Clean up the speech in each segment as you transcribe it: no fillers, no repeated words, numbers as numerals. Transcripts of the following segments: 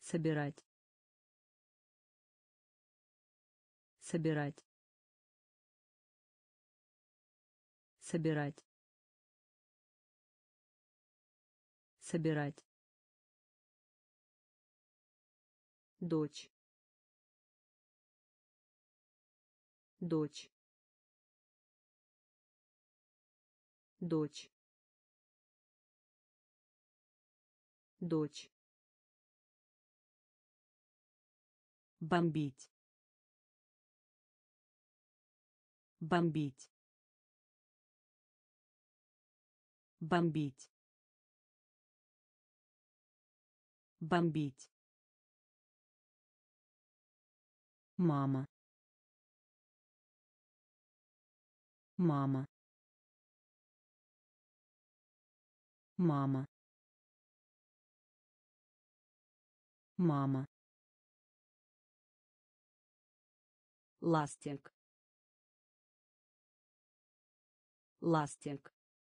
собирать, собирать, собирать, собирать, дочь, дочь, дочь, дочь, бомбить, бомбить, бомбить, бомбить, мама, мама, мама, мама, ластик, ластик,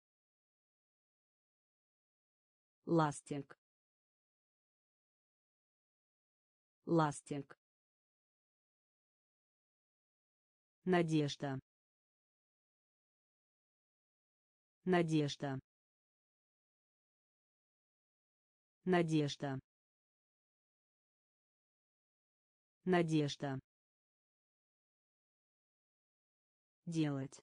ластик, ластик, надежда, надежда, надежда, надежда, делать,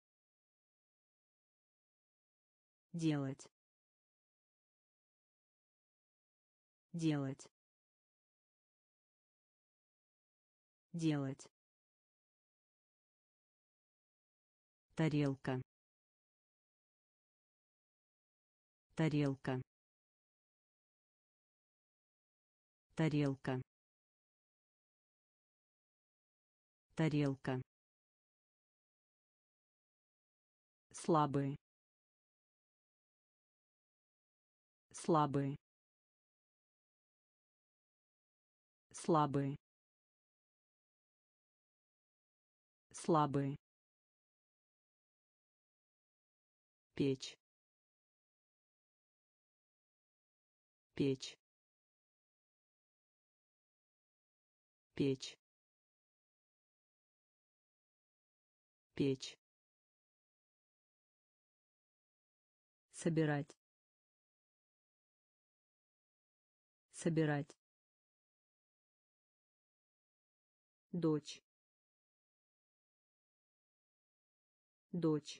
делать, делать, делать, тарелка, тарелка, тарелка, тарелка, слабый, слабый, слабый, слабый, печь, печь, печь, печь, собирать, собирать, дочь, дочь,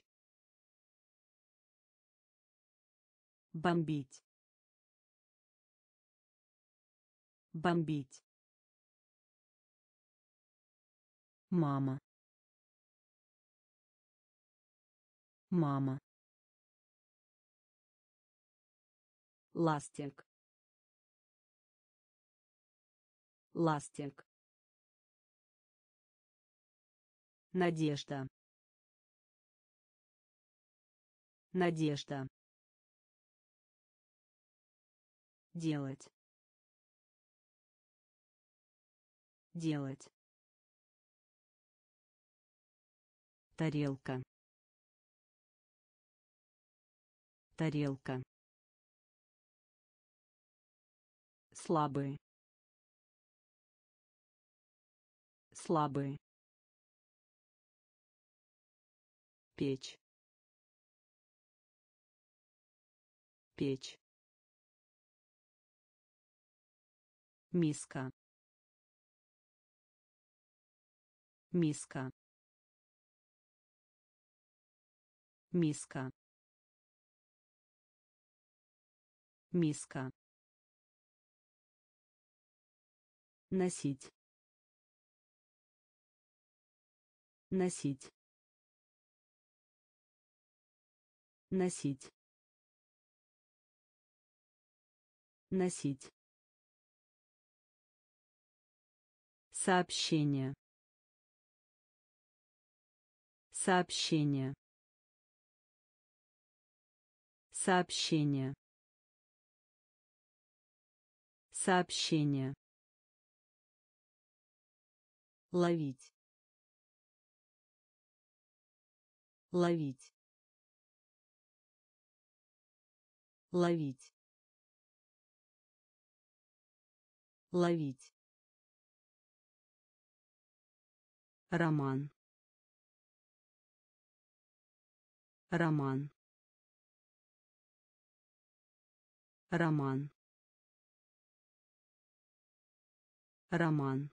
бомбить, бомбить, мама, мама, ластик, ластик, надежда, надежда, делать, делать, тарелка, тарелка, слабый, слабый, печь, печь, миска, миска, миска, миска, носить, носить, носить, носить, сообщение, сообщение, сообщение, сообщение, ловить, ловить, ловить, ловить, роман, роман, роман, роман,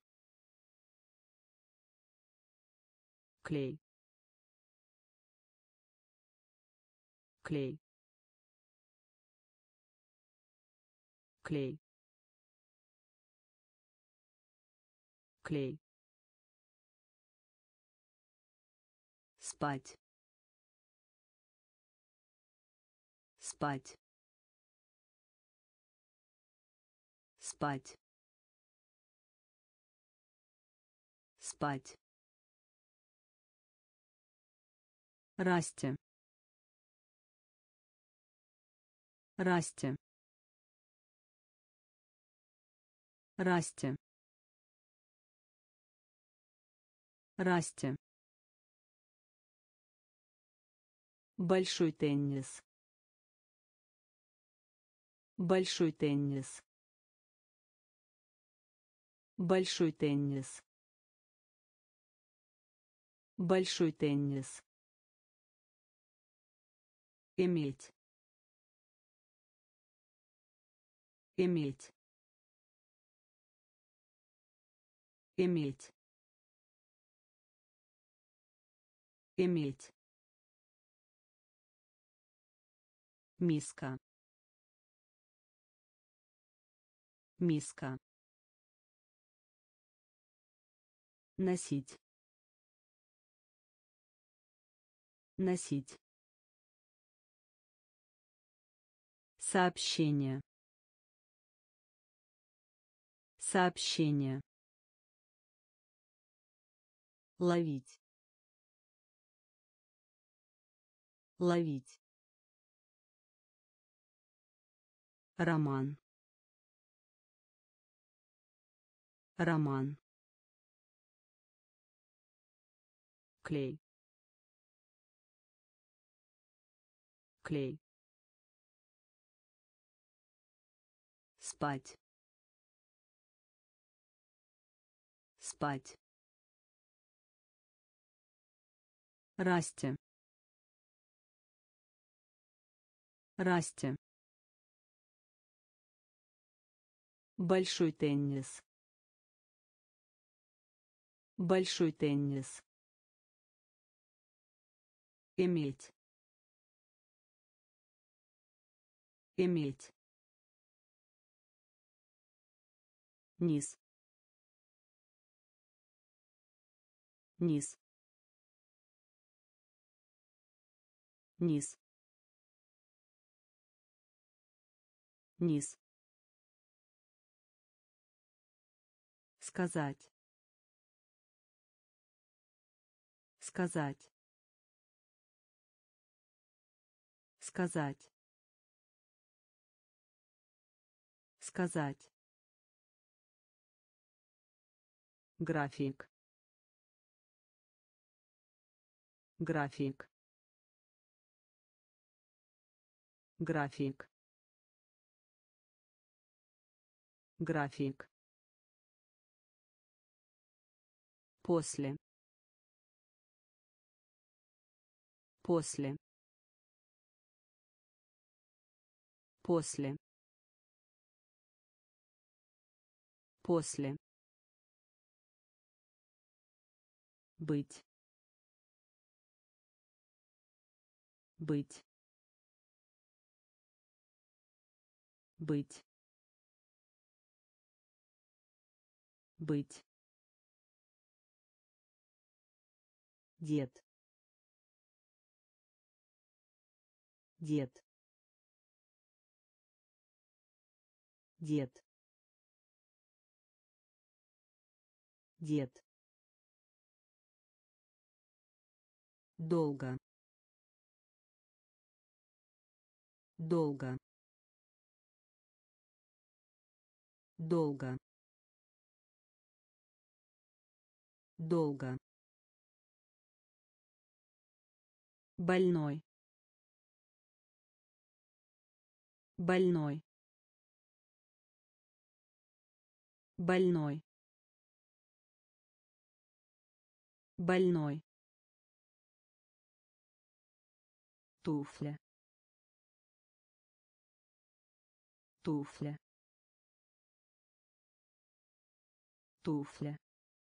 клей, клей, клей, клей, спать, спать, спать, спать, расти, расти, расти, расти, большой теннис, большой теннис, большой теннис, большой теннис, иметь, иметь, иметь, иметь, миска, миска, носить, носить, сообщение, сообщение, ловить, ловить, роман, роман, клей, клей, спать, спать, расти, расти, большой теннис, большой теннис, иметь, иметь, низ, низ, низ, низ, сказать, сказать, сказать, сказать, график, график, график, график, после, после, после, после, быть, быть, быть, быть, дед, дед, дед, дед, долго, долго, долго, долго, больной, больной, больной, больной, туфля, туфля, туфля,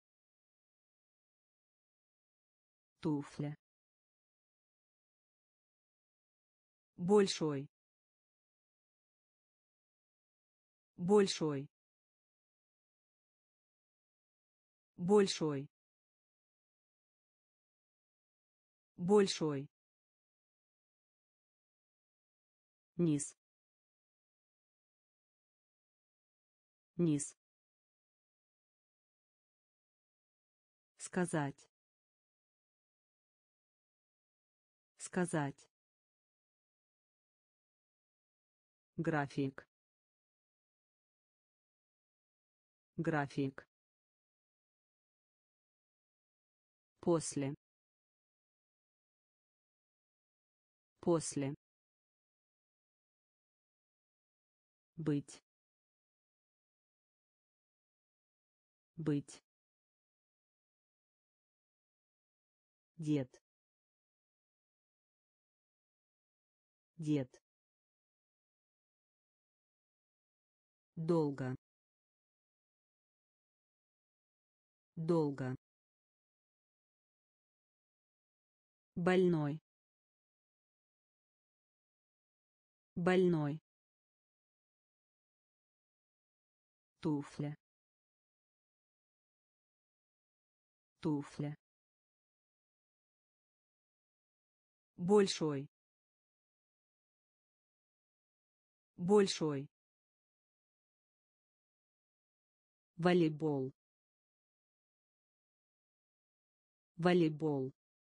туфля, большой, большой, большой, большой, низ, низ, сказать, сказать, график, график, после, после, быть, быть, дед, дед, долго, долго, больной, больной, туфля, туфля, большой, большой, волейбол, волейбол,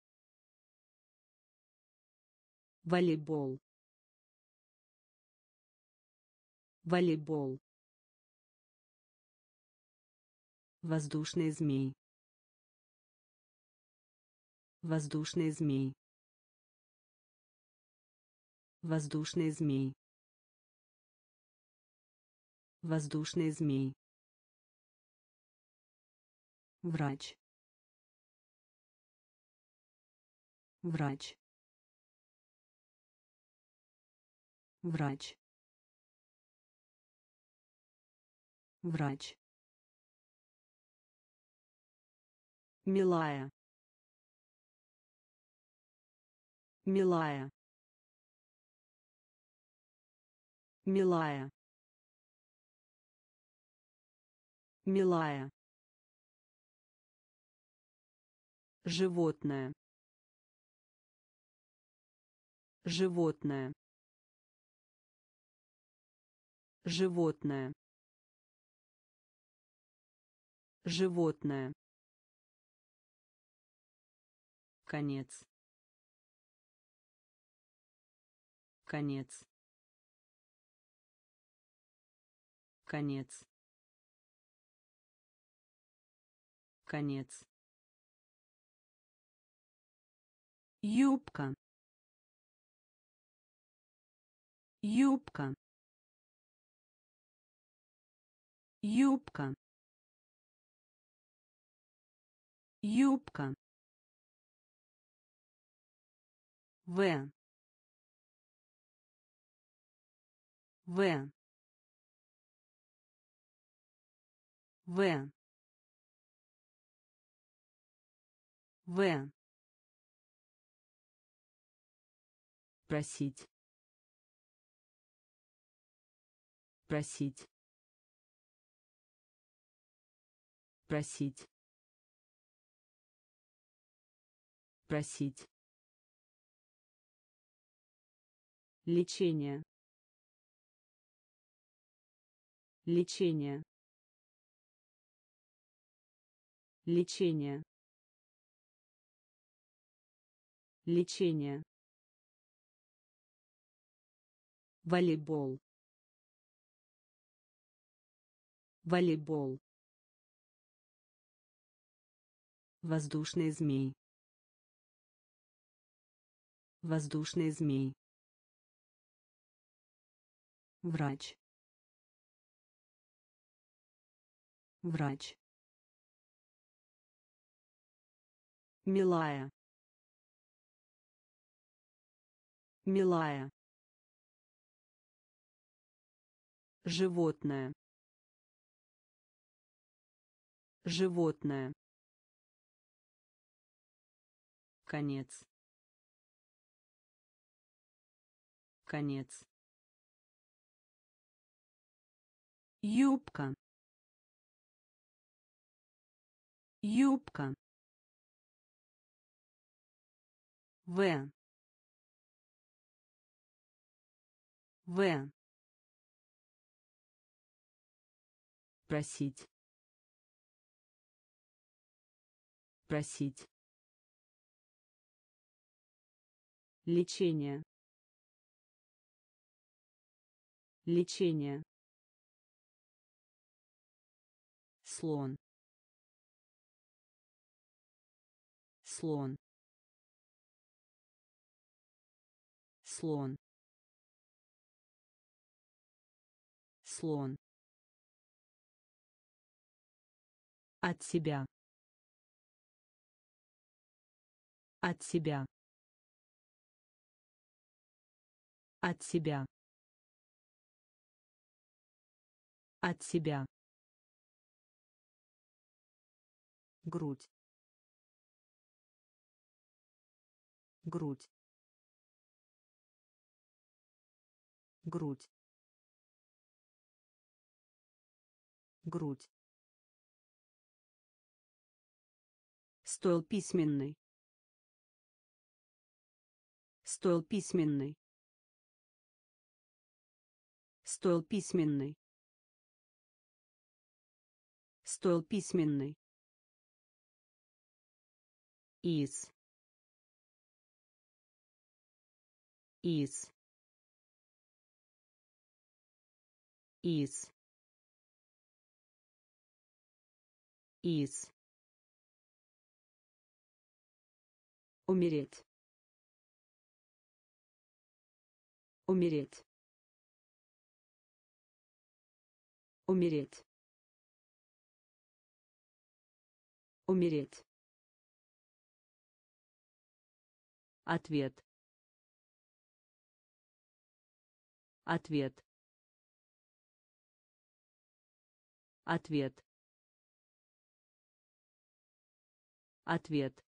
волейбол, волейбол, воздушный змей, воздушный змей, воздушный змей, воздушный змей, врач, врач, врач, врач, милая, милая, милая, милая, животное, животное, животное, животное, конец, конец, конец, конец, юбка, юбка, юбка, юбка, в, в, в, в, просить, просить, просить, просить, лечение, лечение, лечение, лечение, волейбол, волейбол, воздушный змей, воздушный змей, врач, Врач. Милая. Милая. Животное. Животное. Конец. Конец. Юбка. Юбка. В. В. Просить. Просить. Лечение. Лечение. Слон. Слон. Слон. Слон. От себя. От себя. От себя. От себя. Грудь. Грудь. Грудь. Грудь. Стол письменный. Стол письменный. Стол письменный. Стол письменный. Из. Из. Из. Из. Умереть. Умереть. Умереть. Умереть. Ответ. Ответ. Ответ. Ответ.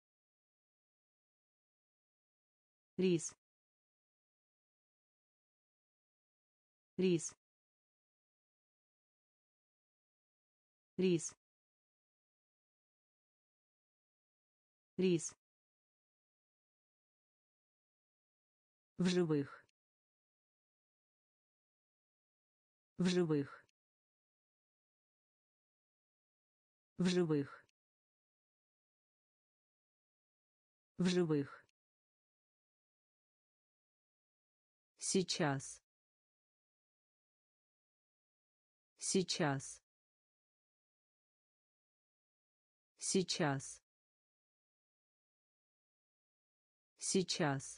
Рис. Рис. Рис. Рис. В живых. В живых. В живых. В живых. Сейчас. Сейчас. Сейчас. Сейчас.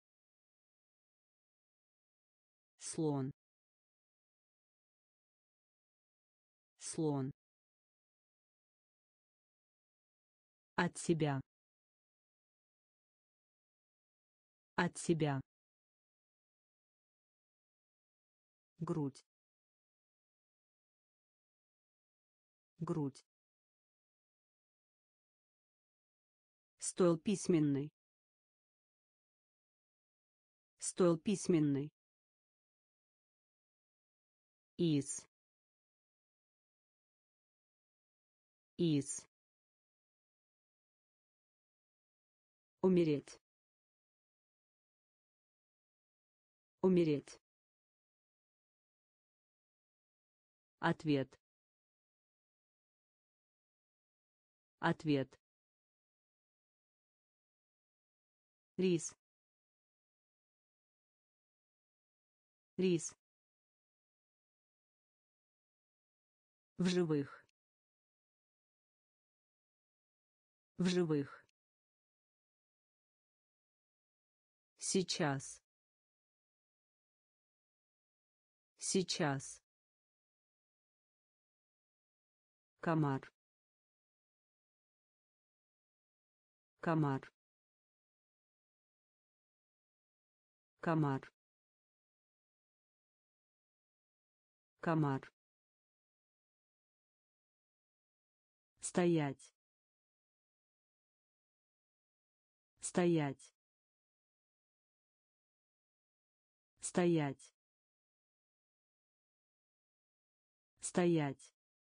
Слон. Слон. От себя. От себя. Грудь. Грудь. Стол письменный. Стол письменный. Из. Из. Умереть. Умереть. Ответ. Ответ. Рис. Рис. В живых. В живых. Сейчас. Сейчас. комар, комар, комар, комар, стоять, стоять, стоять, стоять,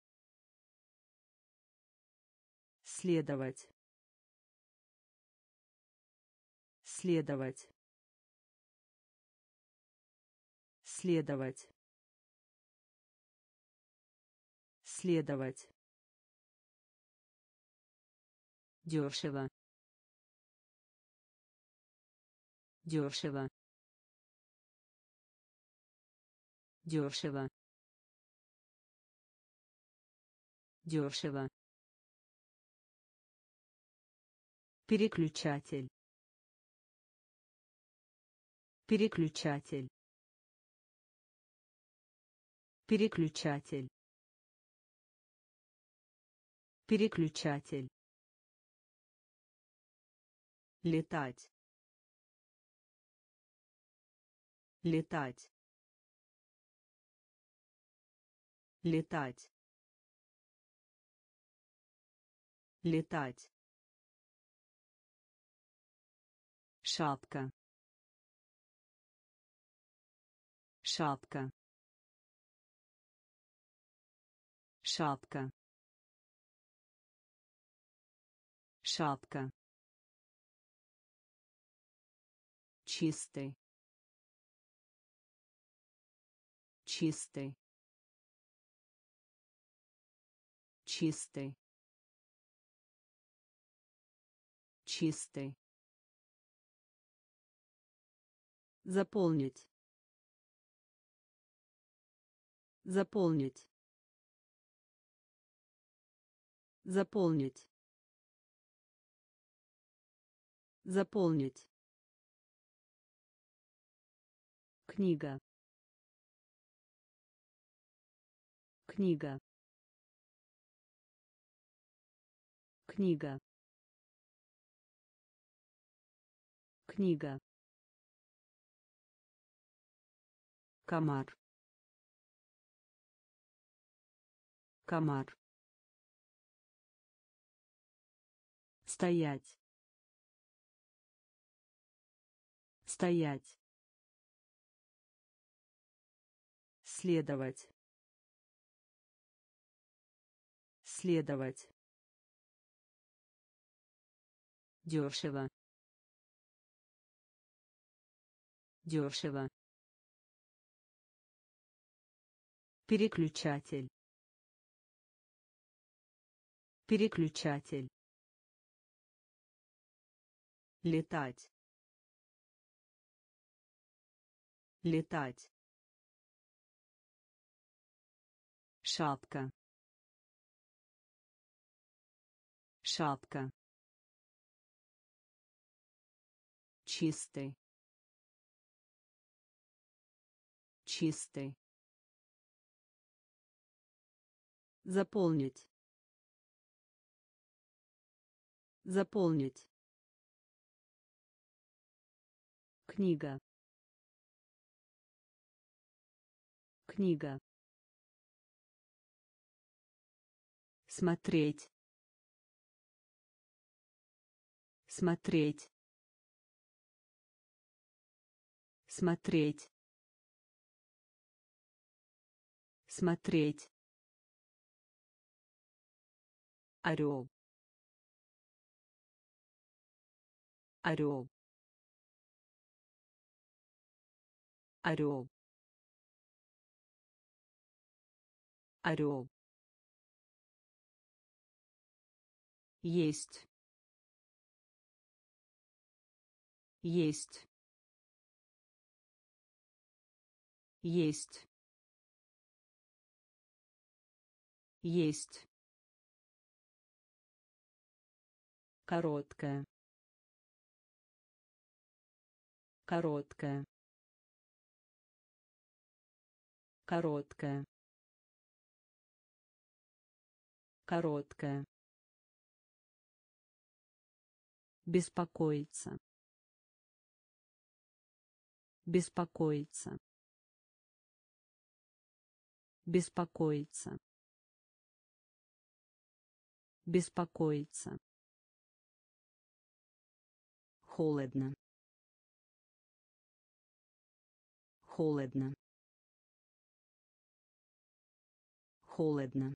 следовать, следовать, следовать, следовать, дешево, дешево, дешево, дешево, переключатель, переключатель, переключатель, переключатель, летать, летать, летать, летать, шапка, шапка, шапка, шапка, чистый, чистый, чистый, чистый, заполнить, заполнить, заполнить, заполнить, книга, книга, книга, книга, комар, комар, стоять, стоять, следовать, следовать, дешево, дешево, переключатель, переключатель, летать, летать, шапка, шапка, чистый, чистый, заполнить, заполнить, книга, книга, смотреть, смотреть, смотреть, смотреть, орел, орел, орел, орел, есть, есть, есть, есть, короткая, короткая, короткая, короткая, беспокоиться, беспокоиться, беспокоиться, беспокоиться, холодно, холодно, холодно,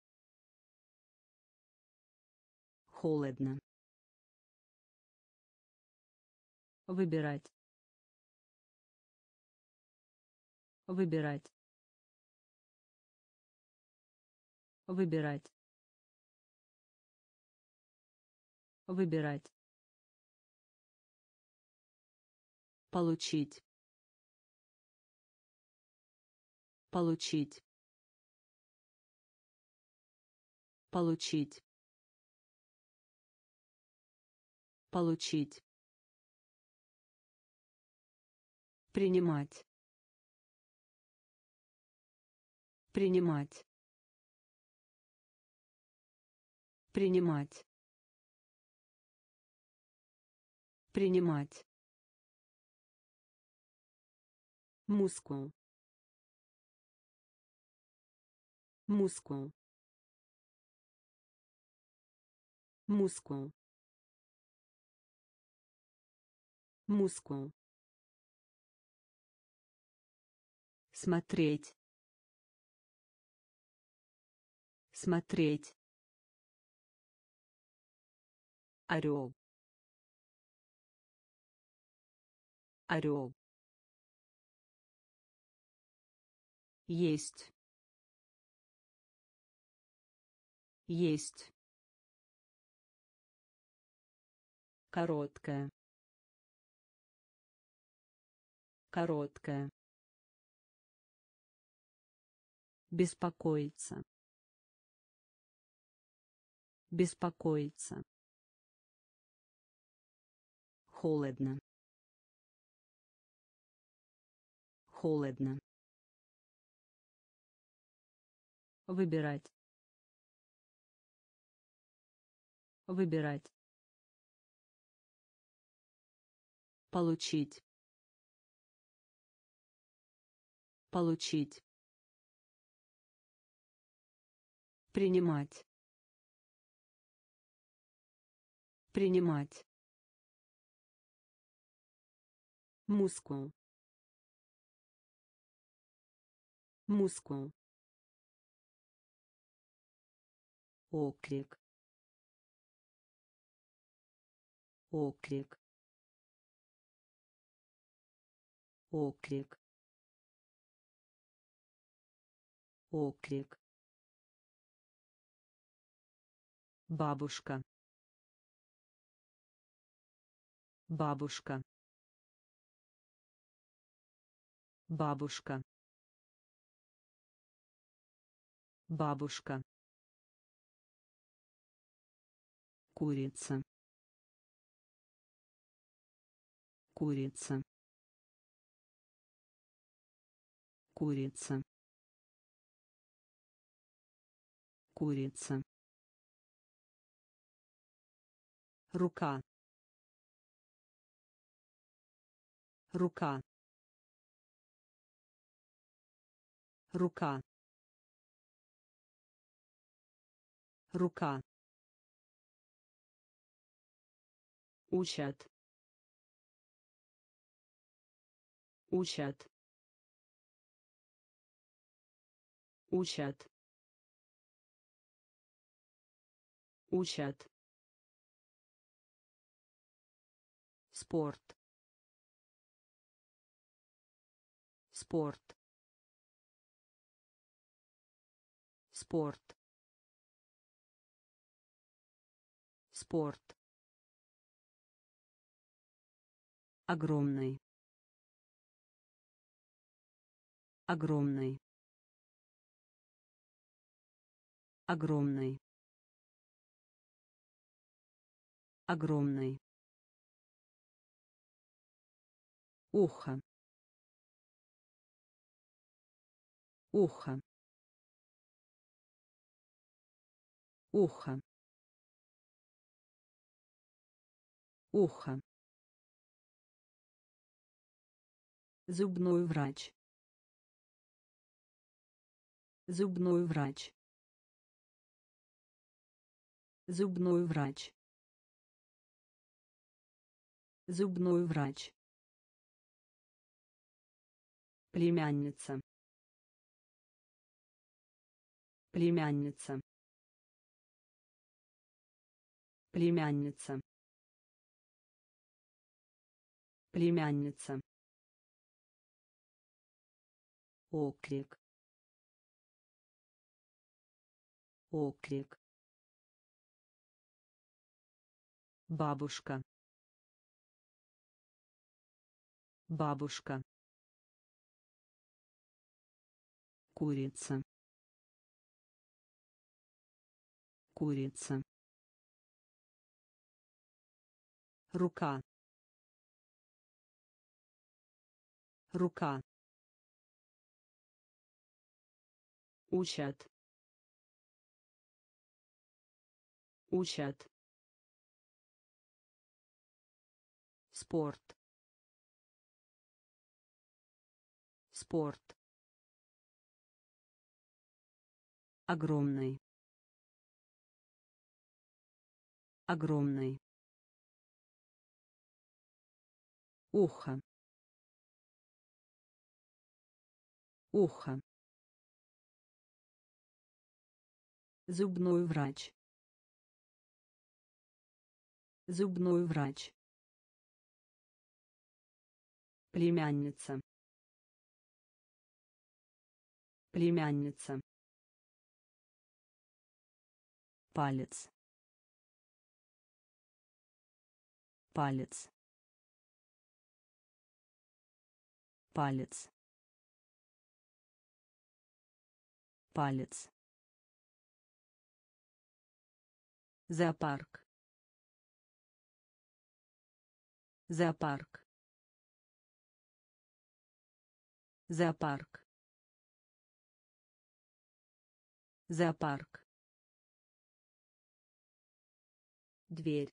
холодно, выбирать, выбирать, выбирать, выбирать, получить, получить, получить, получить, принимать, принимать, принимать, принимать, мускул, мускул, мускул, мускул, смотреть, смотреть, орел, орел, есть, есть, короткая, короткая, беспокоиться, беспокоиться, холодно, холодно, выбирать, выбирать, получить, получить, принимать, принимать, мускул, мускул, оклик, оклик, оклик, оклик, бабушка, бабушка, бабушка, бабушка, курица, курица, курица, курица, рука, рука, рука, рука, учат, учат, учат, учат, спорт, спорт, спорт, спорт, огромный, огромный, огромный, огромный, ухо, ухо, ухо, ухо, зубной врач, зубной врач, зубной врач, зубной врач, племянница, племянница, племянница, племянница, оклик, оклик, бабушка, бабушка, курица, курица, рука, рука, учат, учат, спорт, спорт, огромный, огромный, ухо, ухо, зубной врач, зубной врач, племянница, племянница, палец, палец, палец, палец, зоопарк, зоопарк, зоопарк, зоопарк, дверь,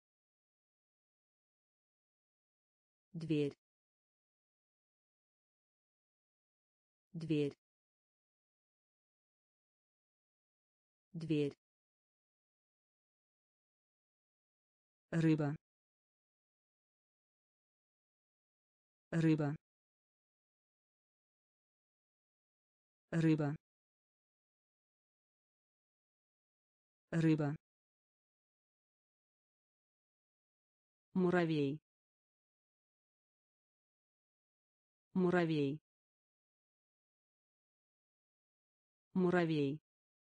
дверь, дверь, дверь, рыба, рыба, рыба, рыба, муравей, муравей, муравей,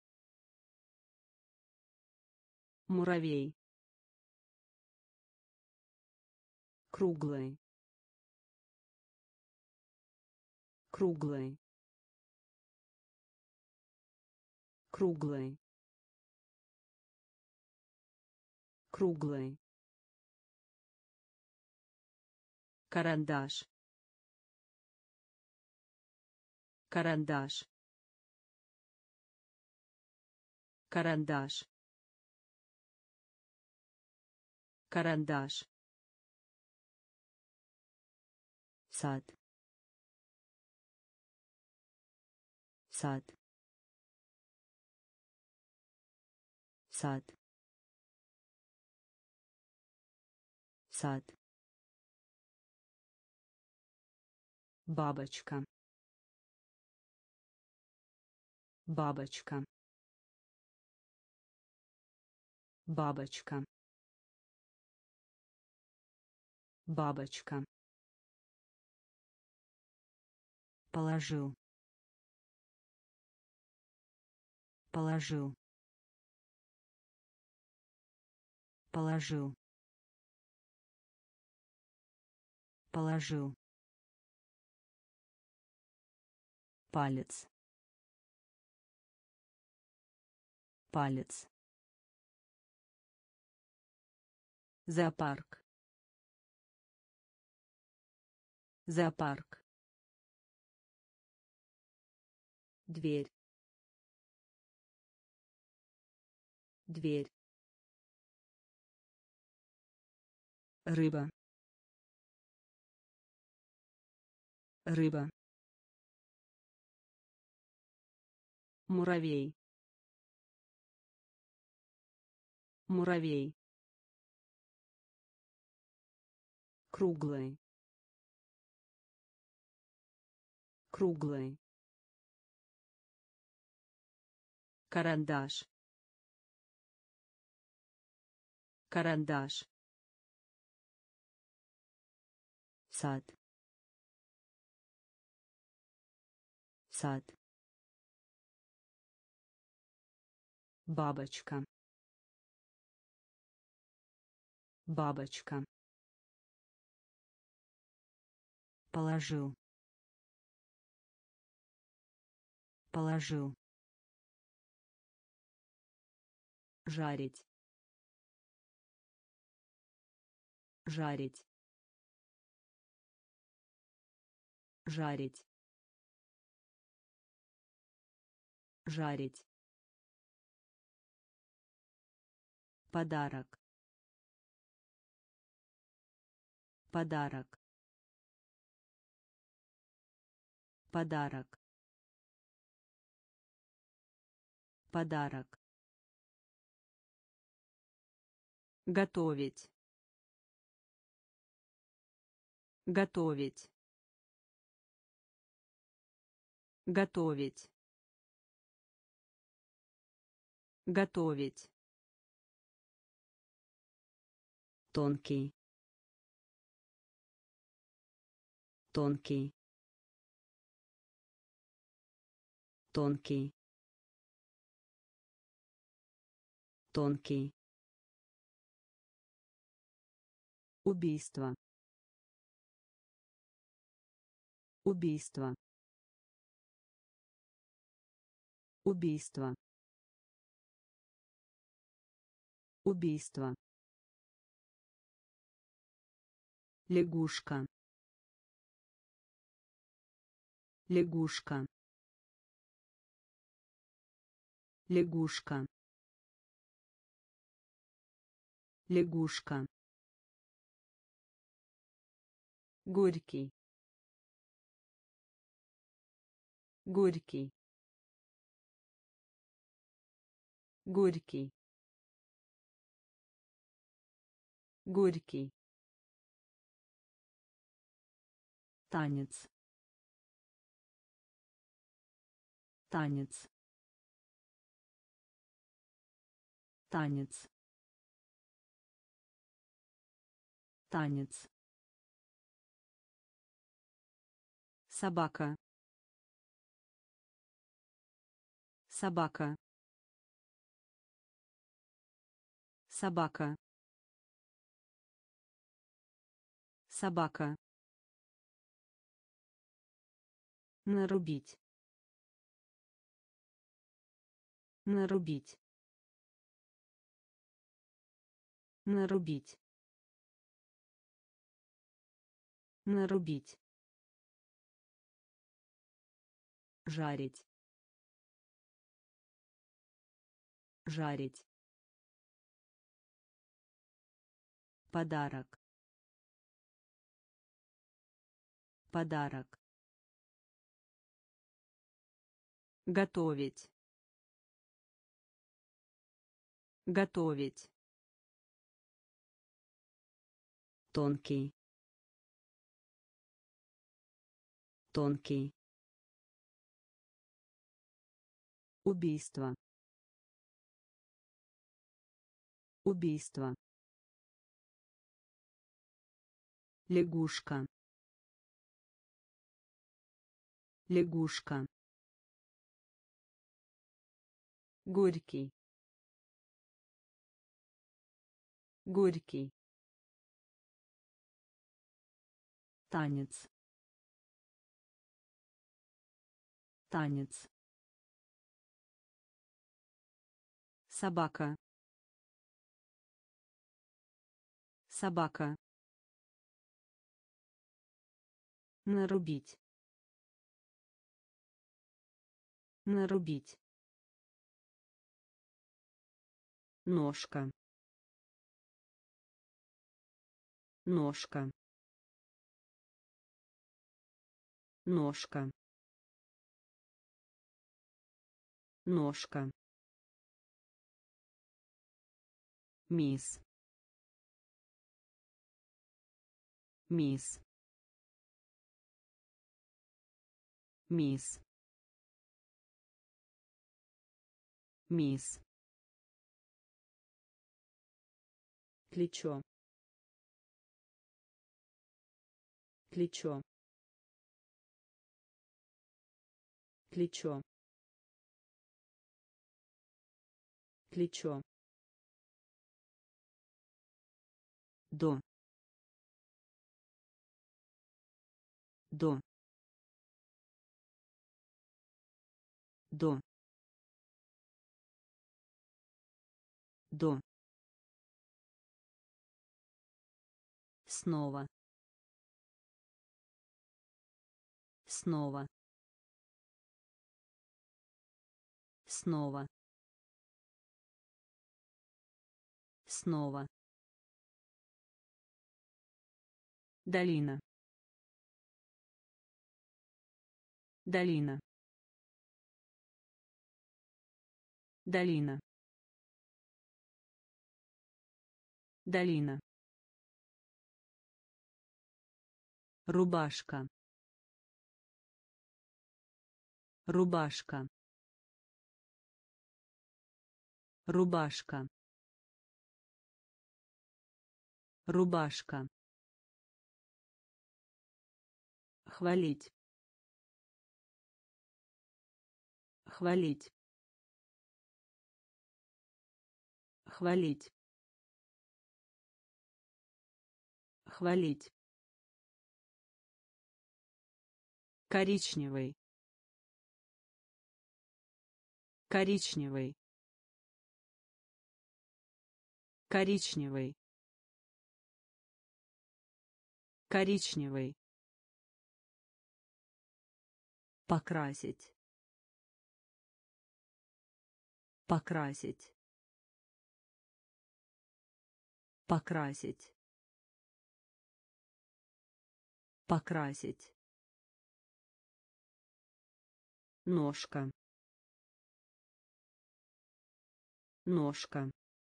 муравей, круглый, круглый, круглый, круглый, карандаш, карандаш, карандаш, карандаш, сад, сад, сад, сад, бабочка, бабочка, бабочка, бабочка, положил, положил, положил, положил, палец, палец, зоопарк, зоопарк, дверь, дверь, рыба, рыба, муравей, муравей, круглый, круглый, карандаш, карандаш, сад, сад, бабочка, бабочка, положил, положил, жарить, жарить, жарить, жарить, подарок, подарок, подарок, подарок, готовить, готовить, готовить, готовить, тонкий, тонкий, тонкий, тонкий, убийство, убийство, убийство, убийство, лягушка, лягушка, лягушка, лягушка, горький, горький, горький, горький, танец, танец, танец, танец, собака, собака, собака, собака, нарубить, нарубить, нарубить, нарубить, жарить, жарить, подарок, подарок, готовить, готовить, тонкий, тонкий, убийство, убийство, лягушка, лягушка, горький, горький, танец, танец, собака, собака, нарубить, нарубить, ножка, ножка, ножка, ножка, мисс, мисс, мисс, мисс, плечо, плечо, плечо, плечо, до, до, до, до, снова, снова, снова, снова, долина, долина, долина, долина, рубашка, рубашка, рубашка, рубашка, хвалить, хвалить, хвалить, хвалить, коричневый, коричневый, коричневый, коричневый, покрасить, покрасить, покрасить, покрасить, ножка, ножка,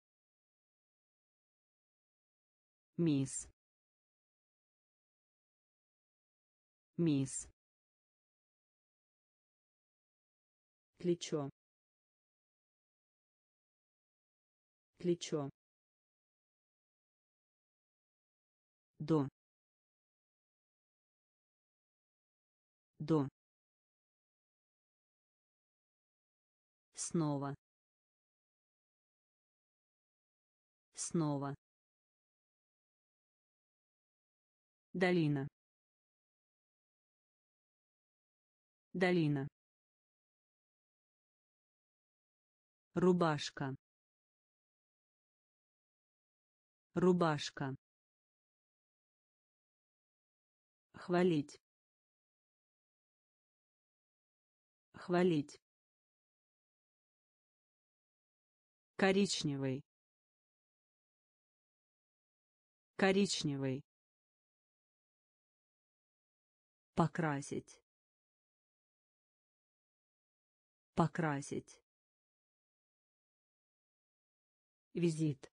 мисс, мисс, плечо, плечо, до, до, снова, снова, долина, долина, рубашка, рубашка, хвалить, хвалить, коричневый, коричневый, покрасить, покрасить, визит,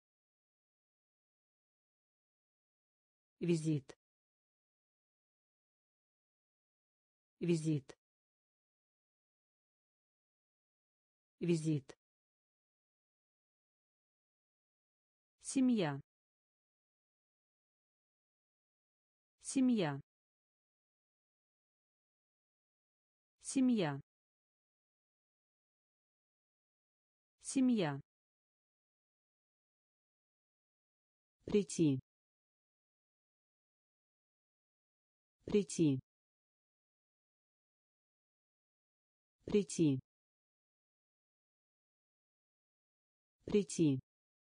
визит, визит, визит, семья, семья, семья, семья, прийти, прийти, прийти, прийти,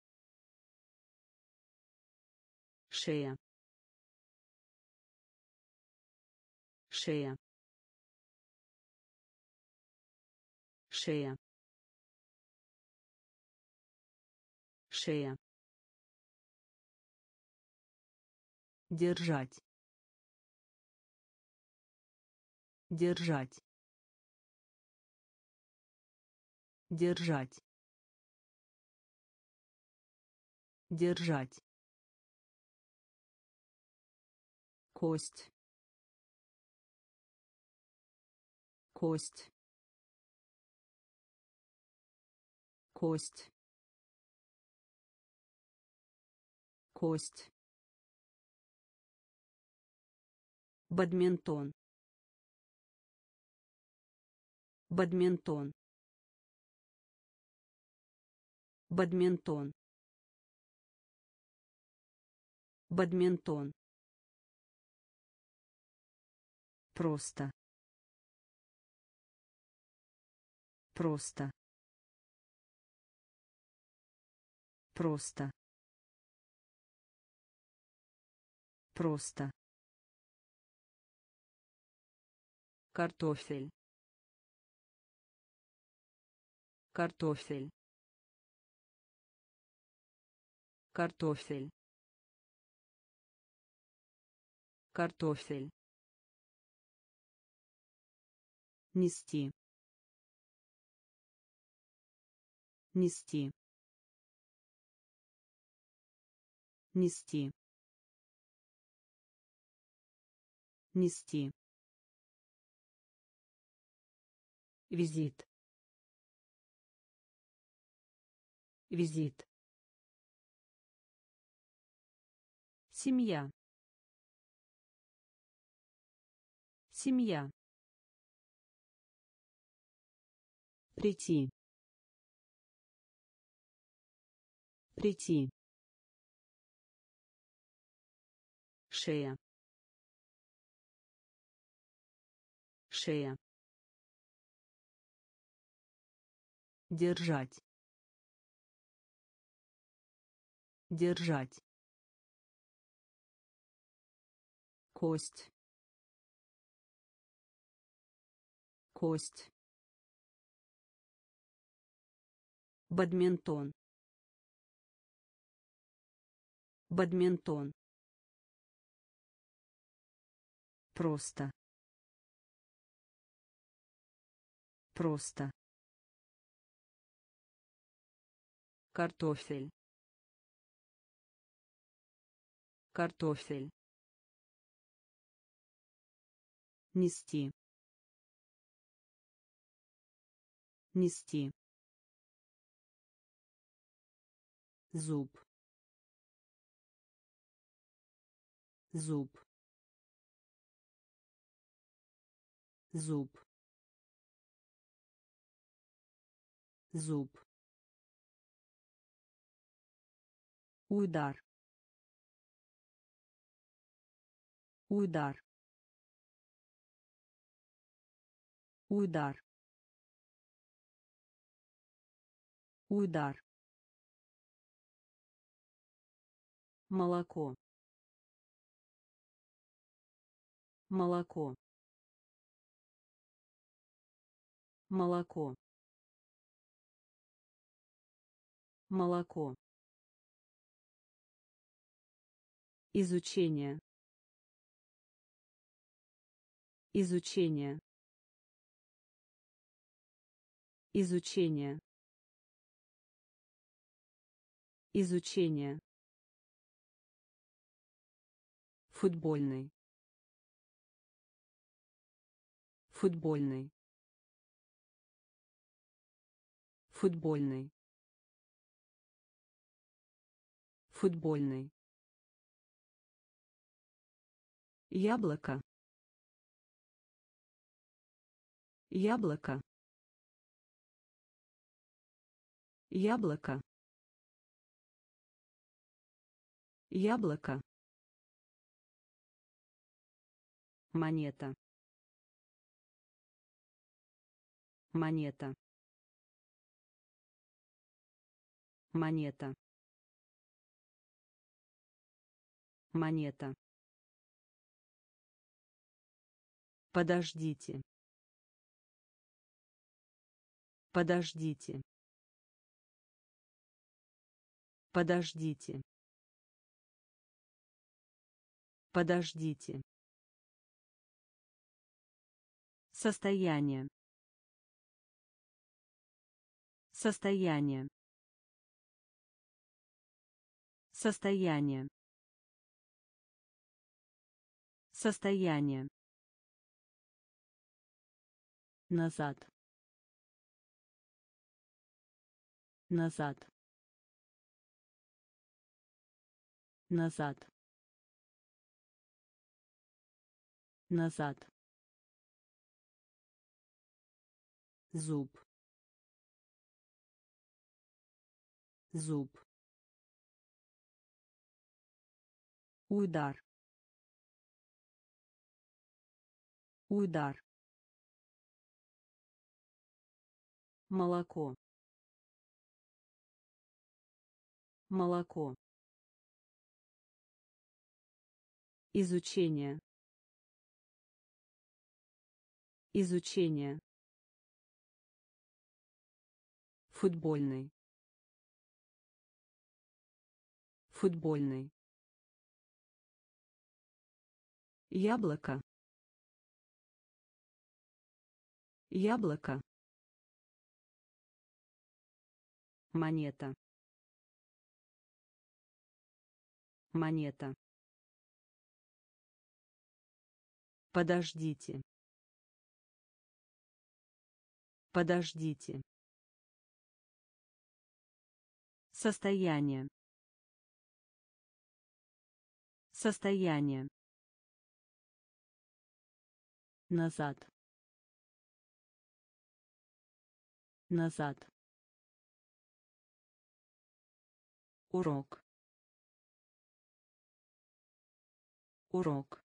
шея, шея, шея, шея, держать, держать, держать, держать, кость, кость, кость, кость, бадминтон, бадминтон, бадминтон, бадминтон, просто, просто, просто, просто, картофель, картофель, картофель, картофель, нести, нести, нести, нести, визит, визит, семья, семья, прийти, прийти, шея, шея, держать, держать, кость, кость, бадминтон, бадминтон, просто, просто, картофель, картофель, нести, нести, зуб, зуб, зуб, зуб, удар, удар, удар, удар, молоко, молоко, молоко, молоко, изучение, изучение, изучение, изучение, футбольный, футбольный, футбольный, футбольный, яблоко, яблоко, яблоко, яблоко, монета, монета, монета, монета, подождите, подождите, Подождите. Подождите. Состояние. Состояние. Состояние. Состояние. Назад. Назад. Назад. Назад. Зуб. Зуб. Удар. Удар. Молоко. Молоко. Изучение. Изучение. Футбольный. Футбольный. Яблоко. Яблоко. Монета. Монета. Подождите. Подождите. Состояние. Состояние. Назад. Назад. Урок. Урок.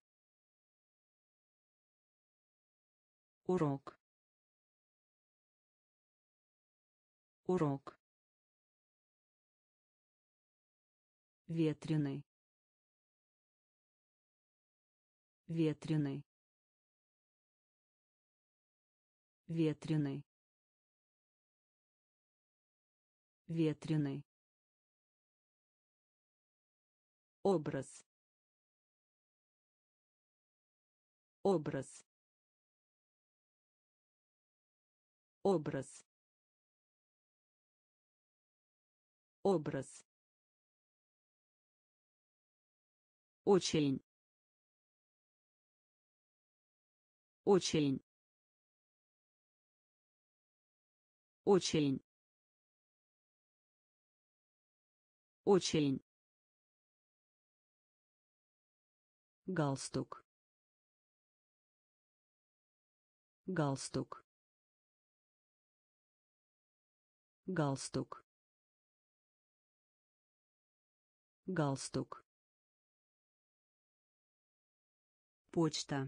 Урок. Урок. Ветреный. Ветреный. Ветреный. Ветреный. Образ. Образ. Образ. Образ. Очень. Очень. Очень. Очень. Галстук. Галстук. Галстук. Галстук. Почта.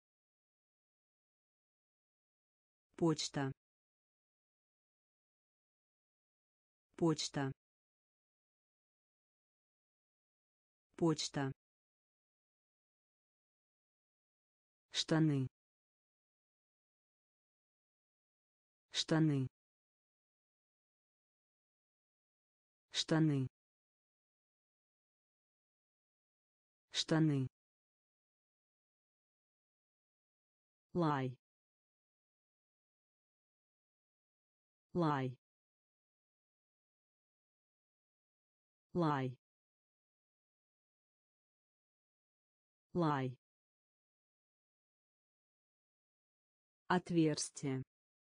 Почта. Почта. Почта. Штаны. Штаны. Штаны. Штаны. Лай. Лай. Лай. Лай. Отверстие.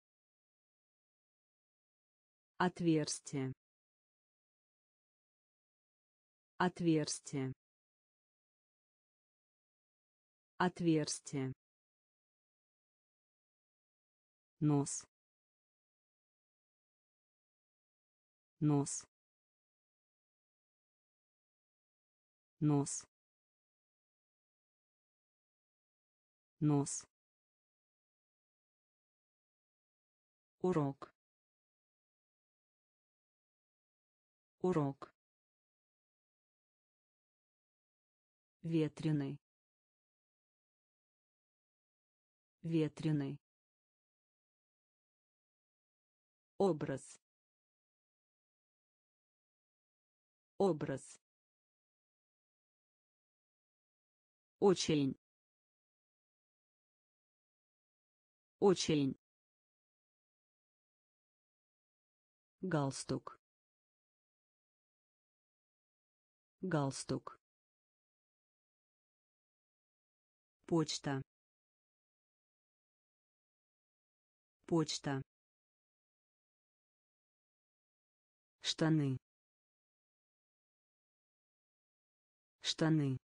Отверстие. Отверстие. Отверстие. Нос. Нос. Нос. Нос. Урок. Урок. Ветреный. Ветреный. Образ. Образ. Очень. Очень. Галстук. Галстук. Почта. Почта. Штаны. Штаны.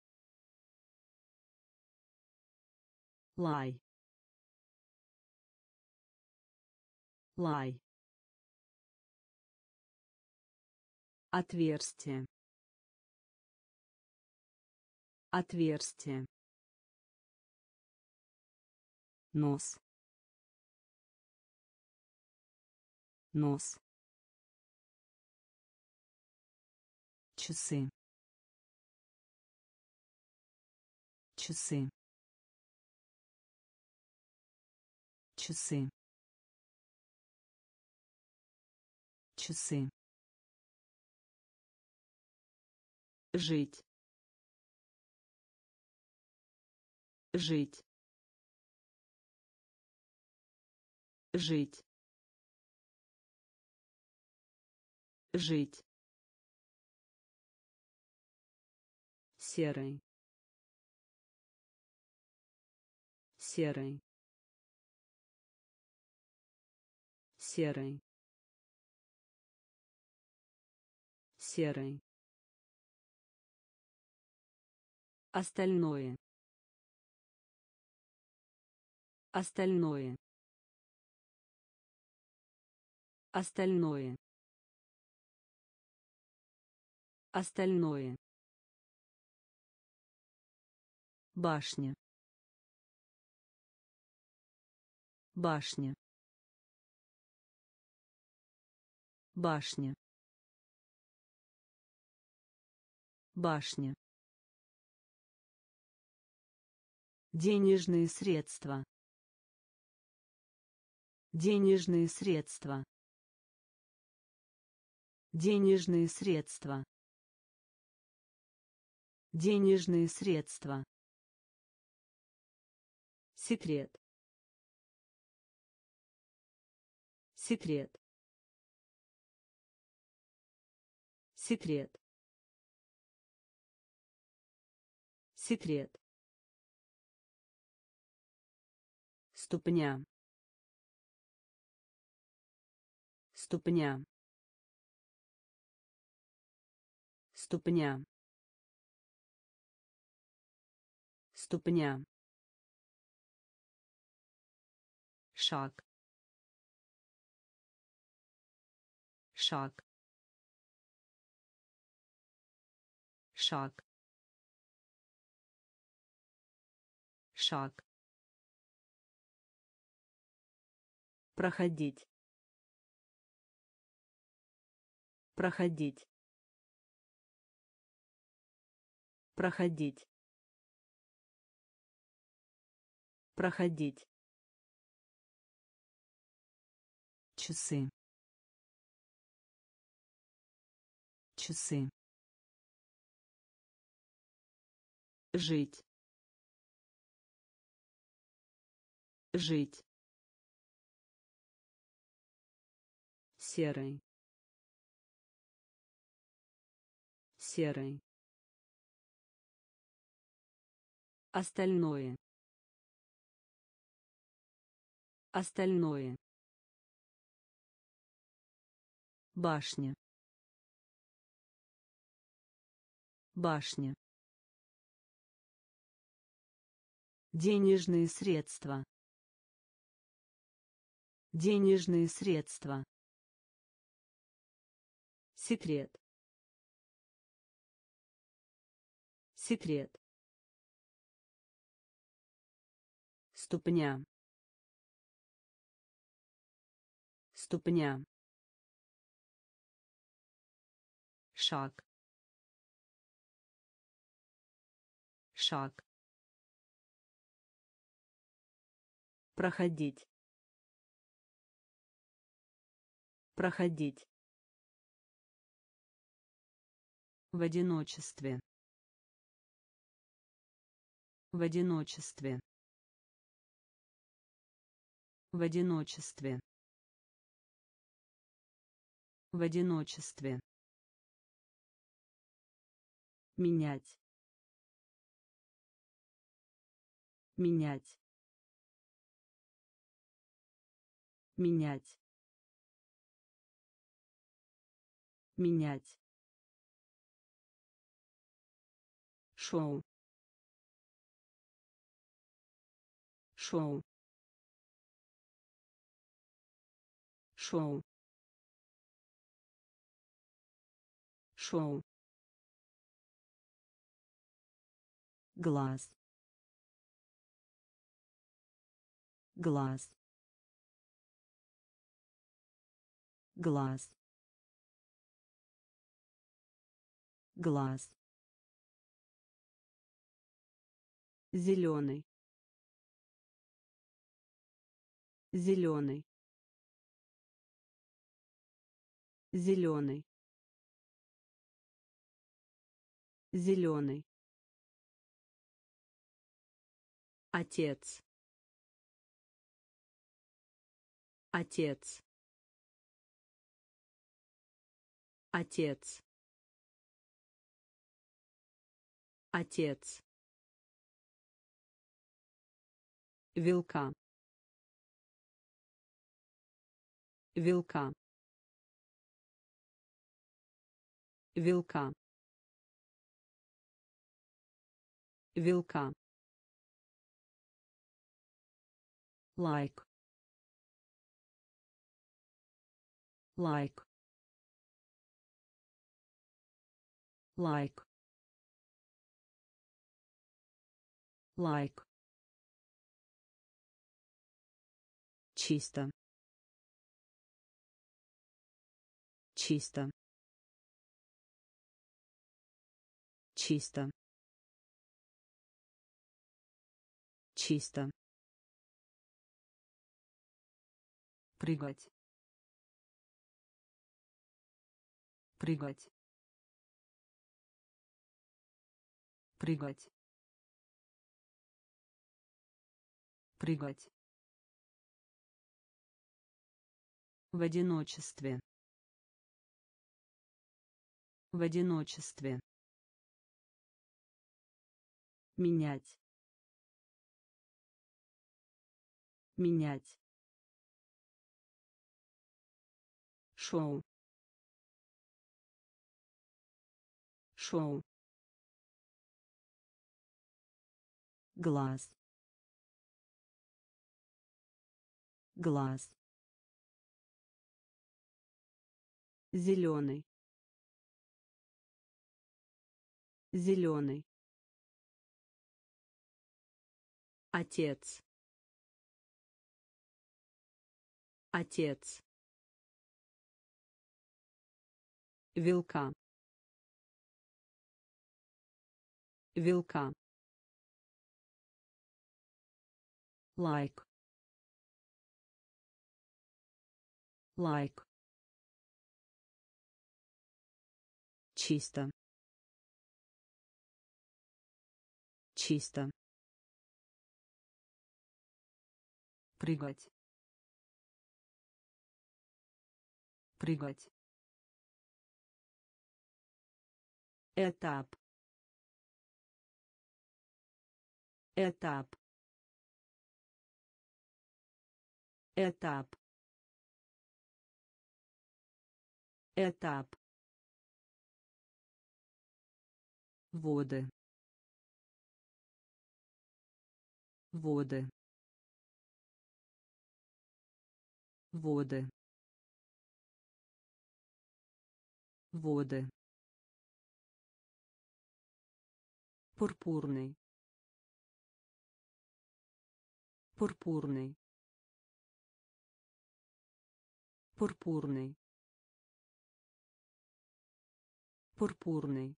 Лай. Лай. Отверстие. Отверстие. Нос. Нос. Часы. Часы. Часы. Часы. Жить. Жить. Жить. Жить. Серый. Серый. Серый. Серый. Остальное. Остальное. Остальное. Остальное. Башня. Башня. Башня. Башня. Денежные средства. Денежные средства. Денежные средства. Денежные средства. Секрет. Секрет. Секрет. Секрет. Ступня. Ступня. Ступня. Ступня. Шаг. Шаг. Шаг. Шаг. Проходить. Проходить. Проходить. Проходить. Часы. Часы. Жить. Жить. Серый. Серый. Остальное. Остальное. Башня. Башня. Денежные средства. Денежные средства. Секрет. Секрет. Ступня. Ступня. Шаг. Шаг. Проходить. Проходить. В одиночестве. В одиночестве. В одиночестве. В одиночестве. Менять. Менять. Менять. Менять. Шоу. Шоу. Шоу. Шоу. Глаз. Глаз. Глаз. Глаз. Зеленый. Зеленый. Зеленый. Зеленый. Отец. Отец. Отец. Отец. Вилка. Вилка. Вилка. Вилка. Лайк. Лайк. Лайк. Лайк. Чисто. Чисто. Чисто. Чисто. Прыгать. Прыгать. Прыгать. Прыгать. В одиночестве. В одиночестве. Менять. Менять. Шоу. Шоу. Глаз. Глаз. Зеленый. Зеленый. Отец. Отец. Вилка. Вилка. Лайк. Лайк. Чисто. Чисто. Прыгать. Прыгать. Этап. Этап. Этап. Этап. Воды. Воды. Воды. Воды. Пурпурный. Пурпурный. Пурпурный. Пурпурный.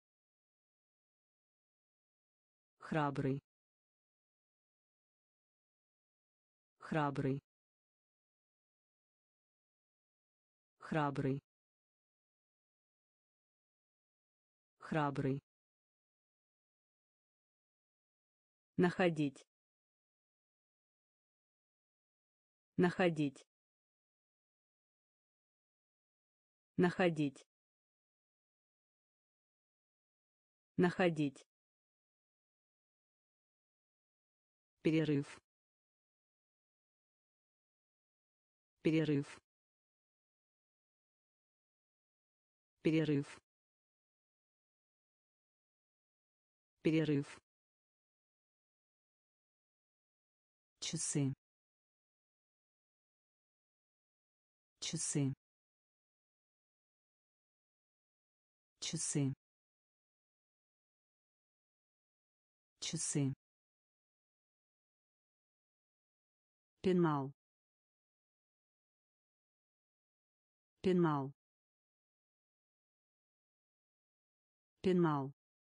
Храбрый. Храбрый. Храбрый. храбрый, находить, находить, находить, находить, перерыв, перерыв, перерыв, перерыв, часы, часы, часы, часы, пенал, пенал, пенал,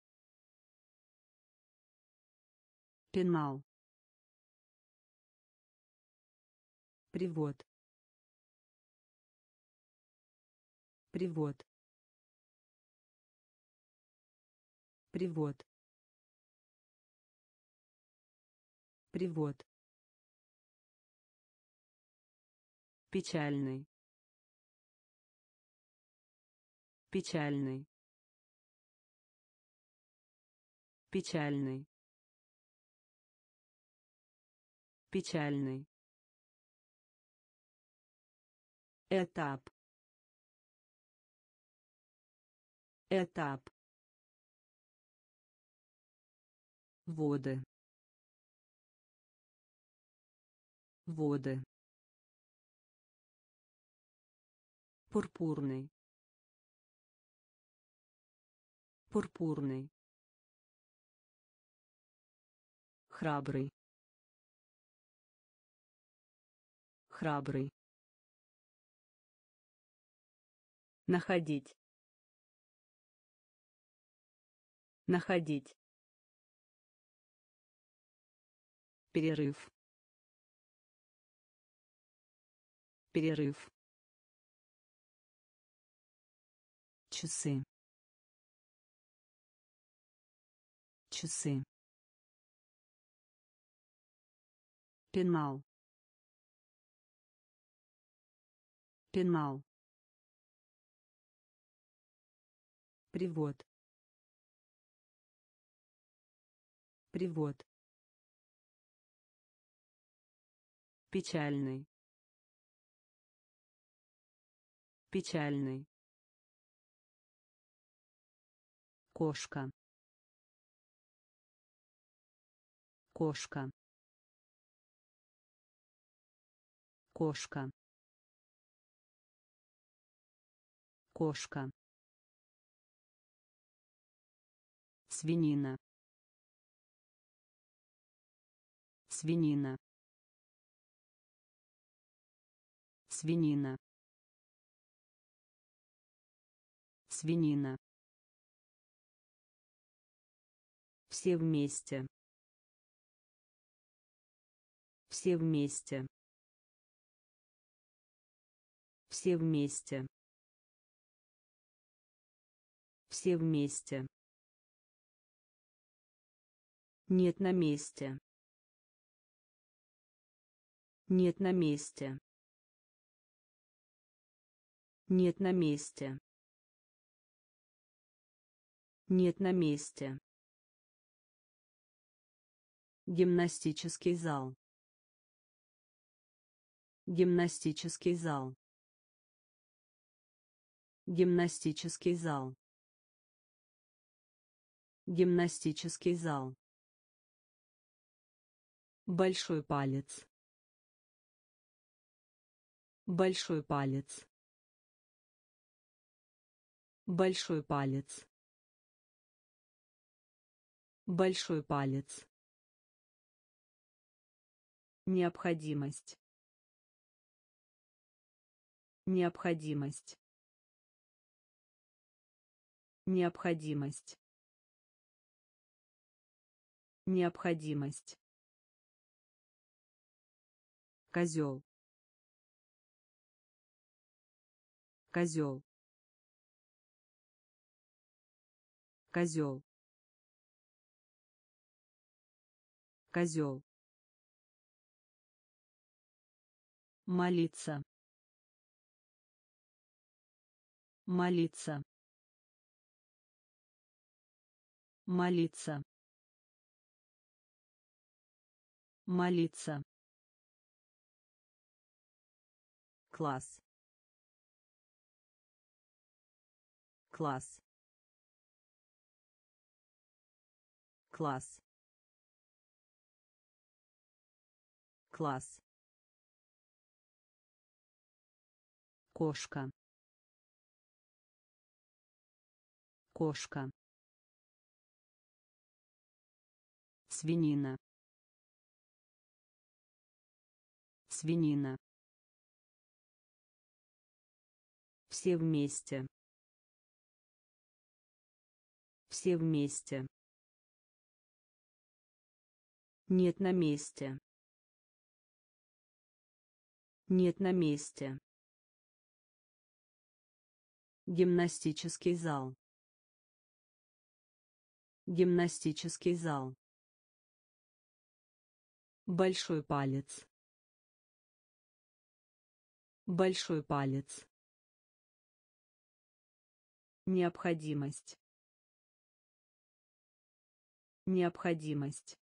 пенал, привод, привод, привод, привод, печальный, печальный, печальный, печальный, этап, этап, воды, воды, пурпурный, пурпурный, храбрый, храбрый, находить, находить, перерыв, перерыв, часы, часы, пенал, пенал, привод, привод, печальный, печальный, кошка, кошка, кошка, кошка, свинина, свинина, свинина, свинина, все вместе, все вместе, все вместе, все вместе, нет на месте, нет на месте, нет на месте, нет на месте, гимнастический зал, гимнастический зал, гимнастический зал, гимнастический зал, большой палец, большой палец, большой палец, большой палец, необходимость, необходимость, необходимость, необходимость, козел, козел, козел, козел, молиться, молиться, молиться, молиться, класс, класс, класс, класс, кошка, кошка, свинина, свинина, все вместе, все вместе, нет на месте, нет на месте, гимнастический зал, гимнастический зал, большой палец, большой палец, необходимость, необходимость,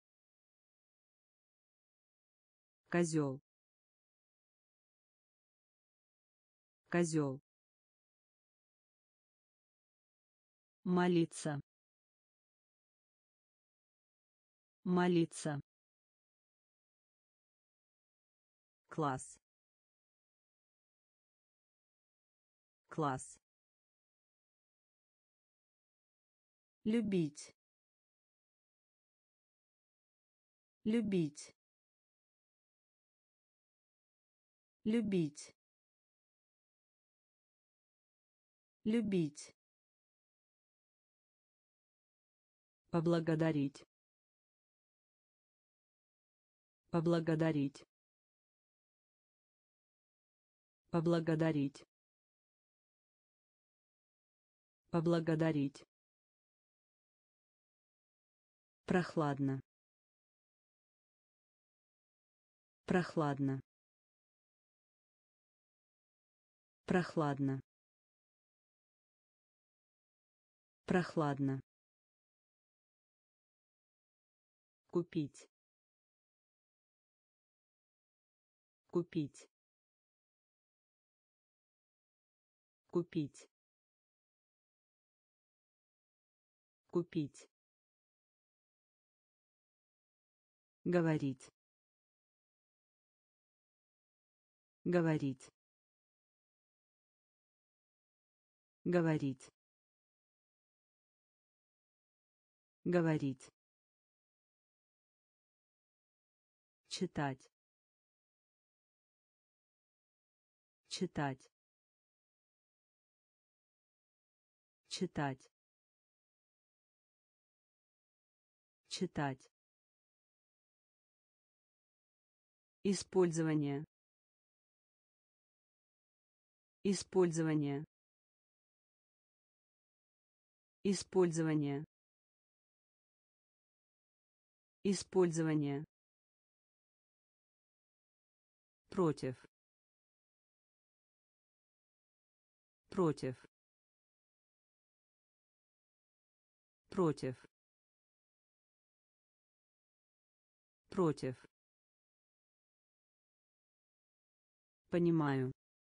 козел, козел, молиться, молиться, класс, класс, любить, любить, любить, любить, поблагодарить, поблагодарить, поблагодарить, поблагодарить, прохладно, прохладно, прохладно, прохладно, купить, купить, купить, купить, говорить, говорить, говорить, говорить, читать, читать, читать, читать, использование, использование, использование, использование, против, против, против, против, понимаю,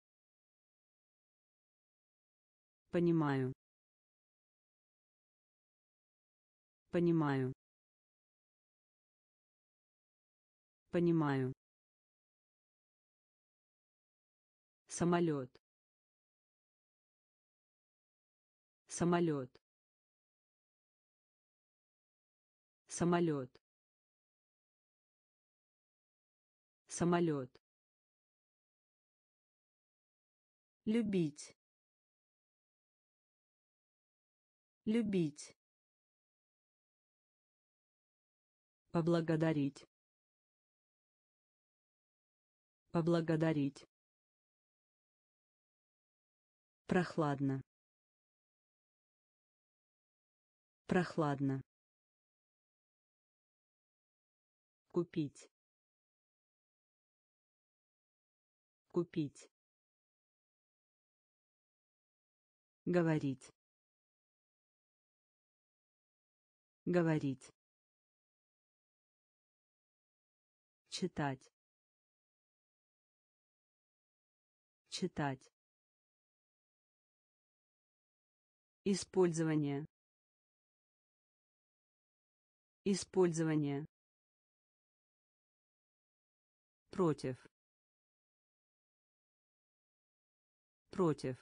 понимаю, понимаю, понимаю, самолет, самолет, самолет, самолет, любить, любить, поблагодарить, поблагодарить, прохладно, Прохладно. Купить. Купить. Говорить. Говорить. Читать. Читать. Использование. Использование. Против. Против.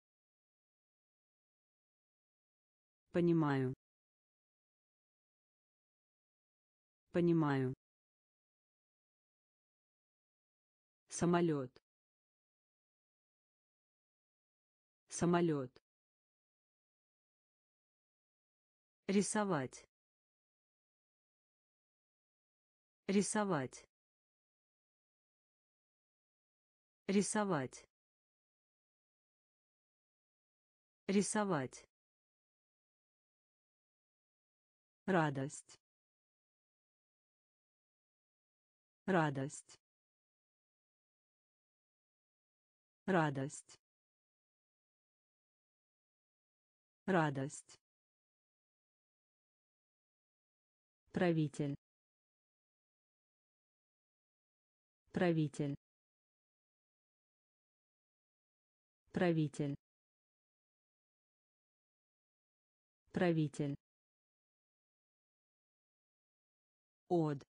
Понимаю. Понимаю. Самолет. Самолет. Рисовать. Рисовать. Рисовать. Рисовать. Радость. Радость. Радость. Радость. Правитель. Правитель. Правитель. Правитель. Од.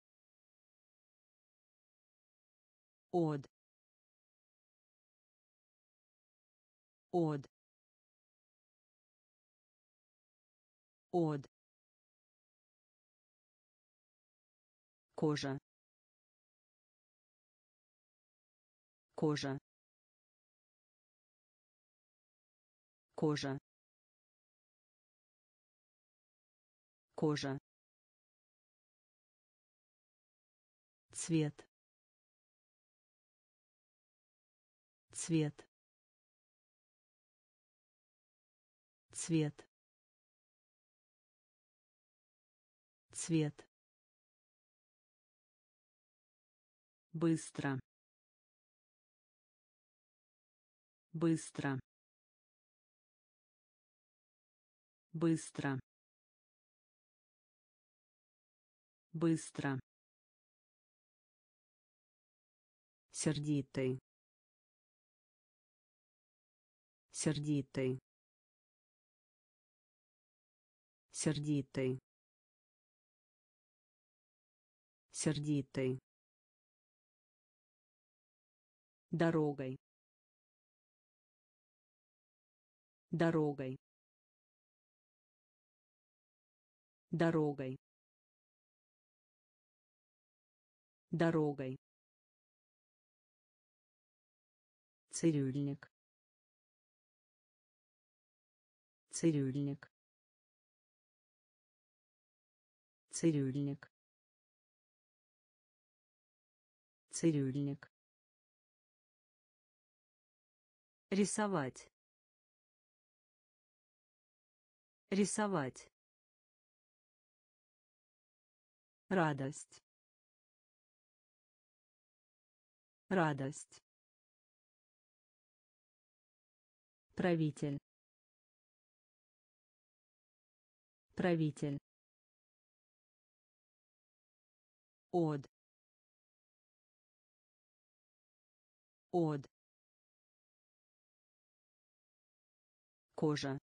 Од. Од. Од. Кожа. Кожа. Кожа. Кожа. Цвет. Цвет. Цвет. Цвет. Быстро. Быстро. Быстро. Быстро. Сердитый. Сердитый. Сердитый. Сердитый. Дорогой. Дорогой. Дорогой. Дорогой. Цирюльник. Цирюльник. Цирюльник. Цирюльник. Рисовать. Рисовать. Радость. Радость. Правитель. Правитель. Од. Од. Кожа.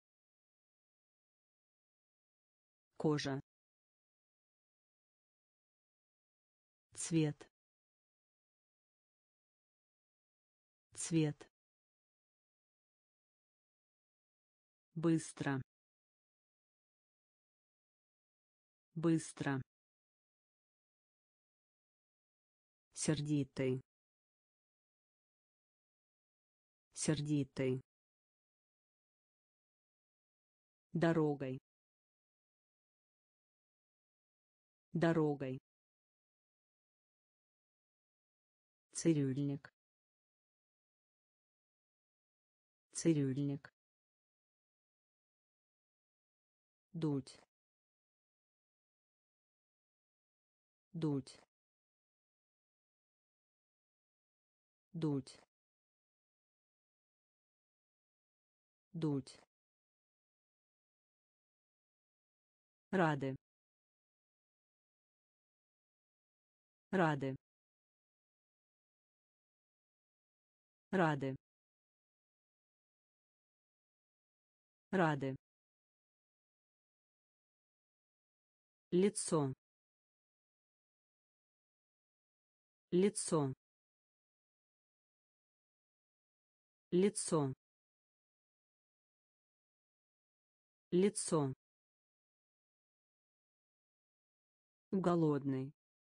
Кожа. Цвет. Цвет. Быстро. Быстро. Сердитый. Сердитый. Дорогой. Дорогой. Цирюльник. Цирюльник. дуть, дуть, дуть, дуть, рады, рады, рады, рады, лицо, лицо, лицо, лицо, голодный,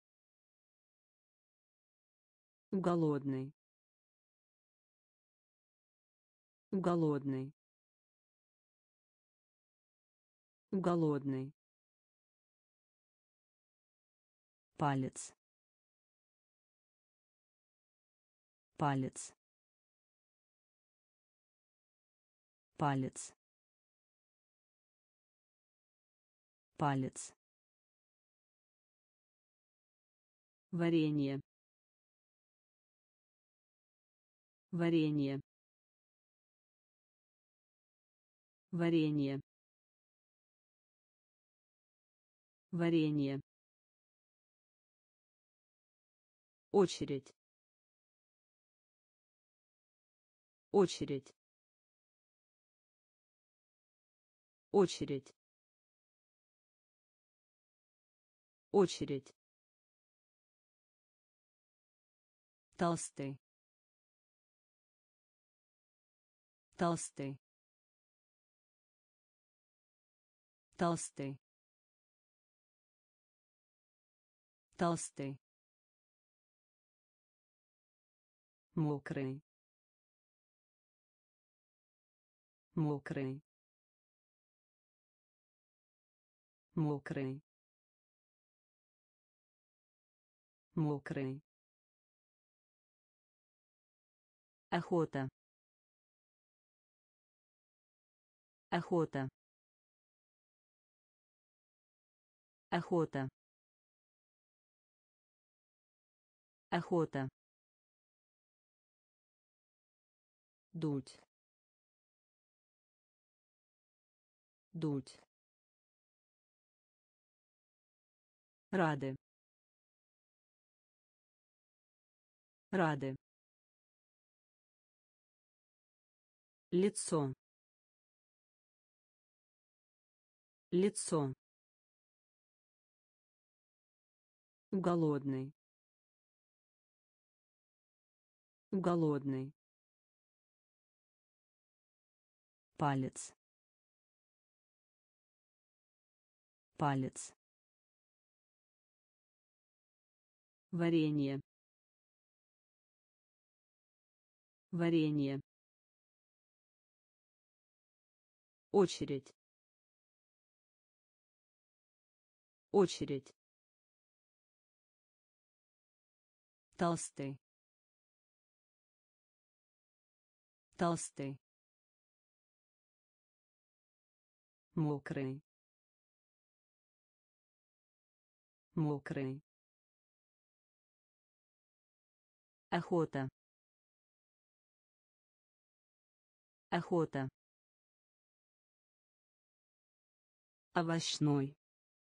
голодный, голодный, голодный, палец, палец, палец, палец, варенье, варенье, варенье, варенье, очередь, очередь, очередь, очередь, толстый, толстый, толстый, толстый, мокрый, мокрый, мокрый, мокрый, охота, охота, охота, охота, дуть, дуть, рады, рады, лицо, лицо, голодный, голодный, палец, палец, варенье, варенье, очередь, очередь, толстый, толстый, мокрый, мокрый, охота, охота, овощной,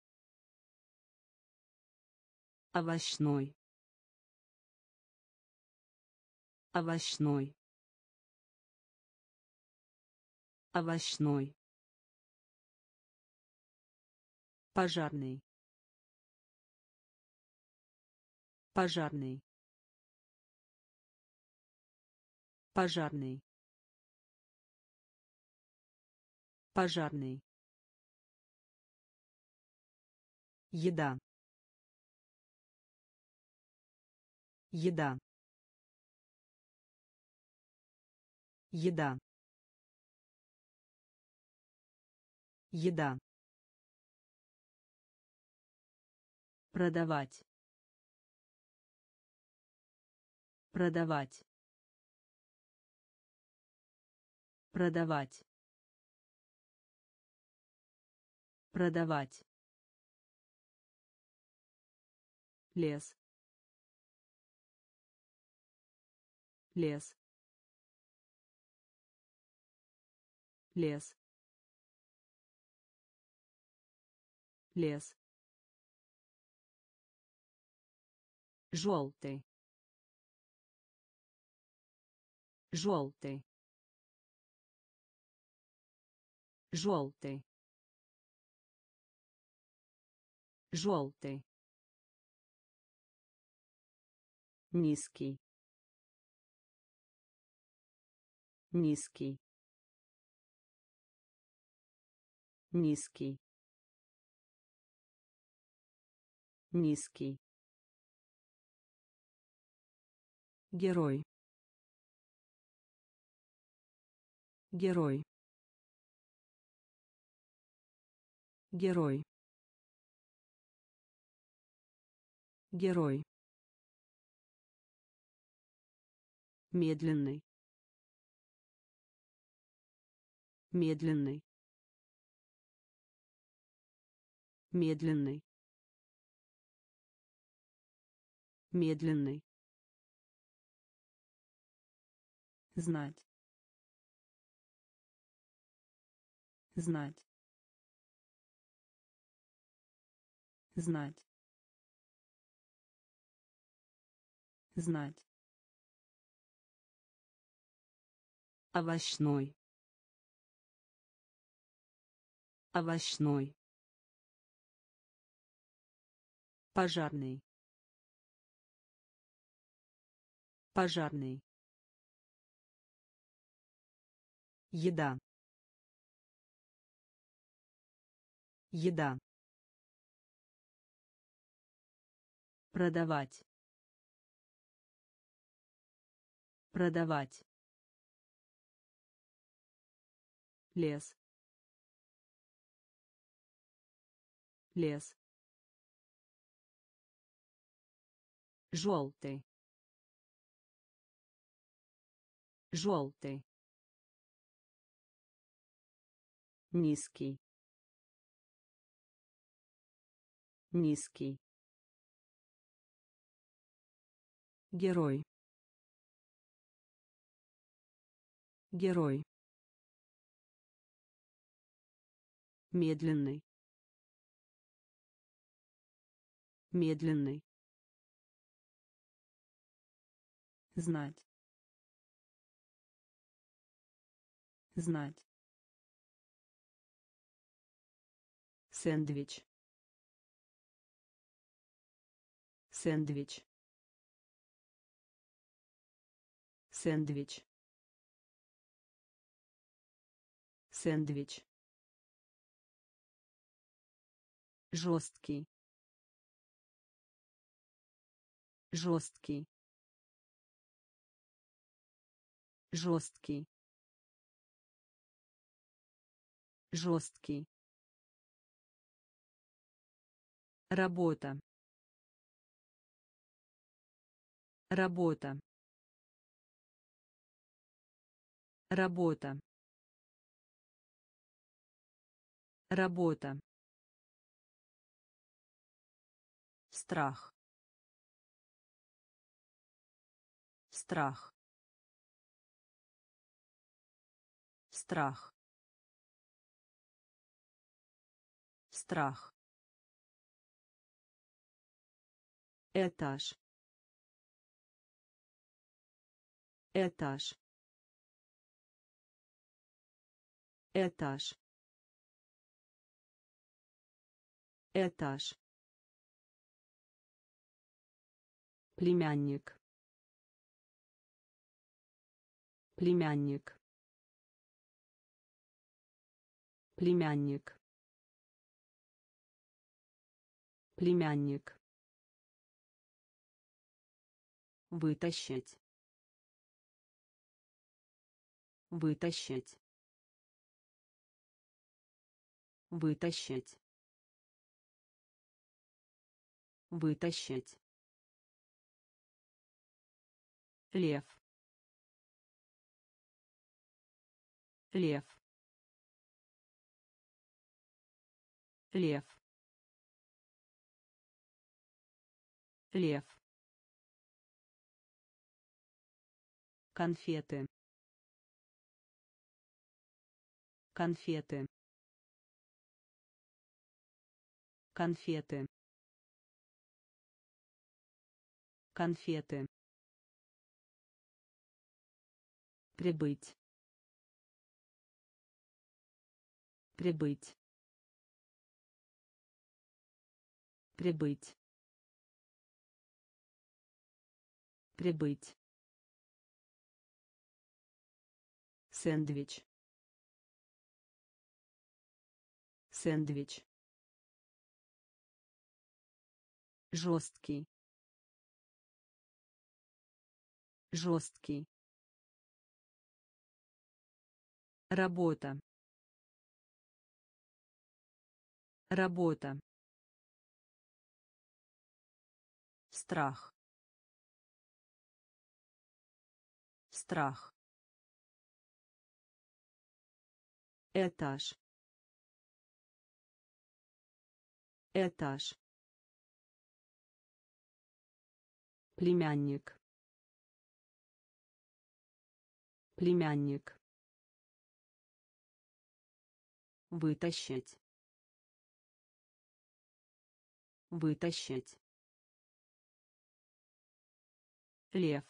овощной, овощной, овощной, пожарный, пожарный, пожарный, пожарный, еда, еда, еда, еда, продавать, продавать, продавать, продавать, лес, лес, лес, лес, желтый, желтый, желтый, желтый, низкий, низкий, низкий, низкий, герой, герой, герой, герой, медленный, медленный, медленный, медленный, знать, знать, знать, знать, овощной, овощной, пожарный, пожарный, еда, еда, продавать, продавать, лес, лес, желтый, желтый, низкий, низкий, герой, герой, медленный, медленный, знать, знать, сэндвич, сэндвич, сэндвич, сэндвич, жесткий, жесткий, жесткий, жесткий, работа, работа, работа, работа, страх, страх, страх, страх, этаж, этаж, этаж, этаж, племянник, племянник, племянник, племянник, вытащить, вытащить, вытащить, вытащить, лев, лев, лев, лев, конфеты, конфеты, конфеты, конфеты, прибыть, прибыть, прибыть, прибыть, сэндвич, сэндвич, жесткий, жесткий, работа, работа, страх, страх, этаж, этаж, племянник, племянник, вытащить, вытащить, лев,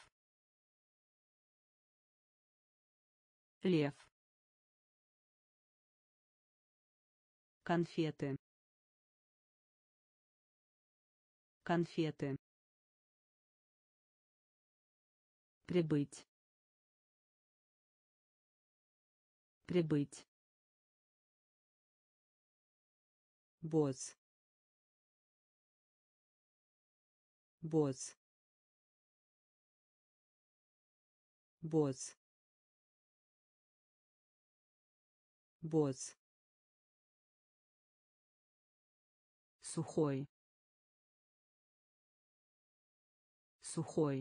лев, конфеты, конфеты, прибыть, прибыть, босс, босс, босс, босс, сухой, сухой,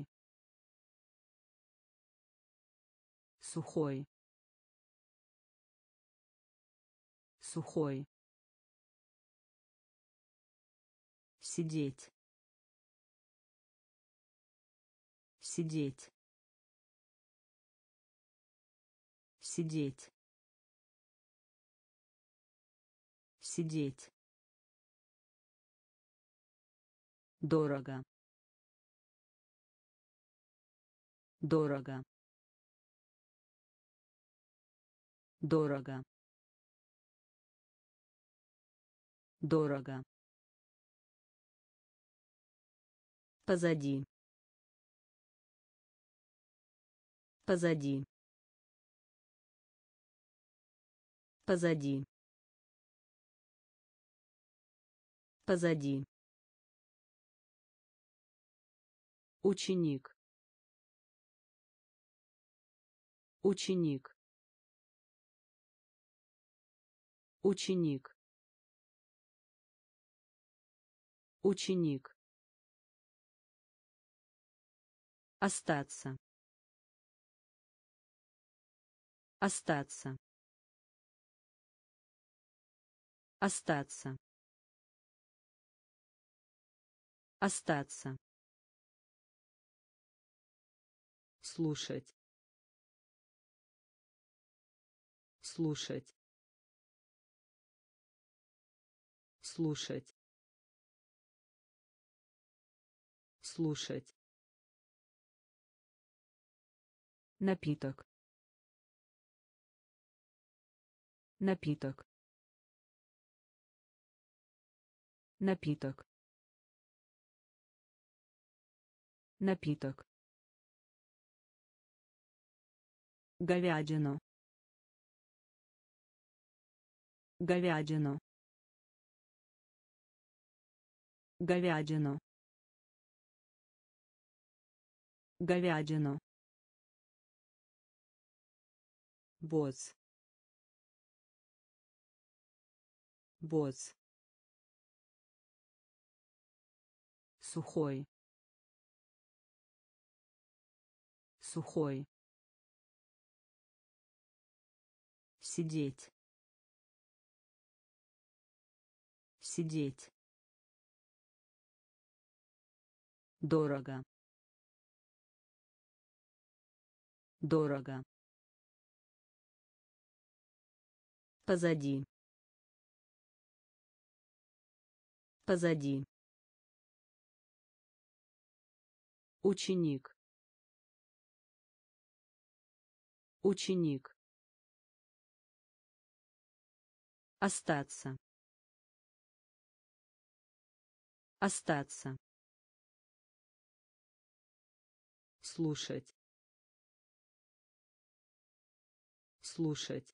сухой, сухой, сидеть, сидеть, сидеть, сидеть, дорого, дорого, дорого, дорого, позади, позади, позади, позади, ученик, ученик, ученик, ученик, остаться, остаться, остаться, остаться, слушать, слушать, слушать, слушать, напиток, напиток, напиток, напиток, говядину, говядину, говядину, говядину, босс, босс, сухой, сухой, сидеть, Сидеть. Дорого. Дорого. Позади. Позади. Ученик. Ученик. Остаться. Остаться. Слушать. Слушать.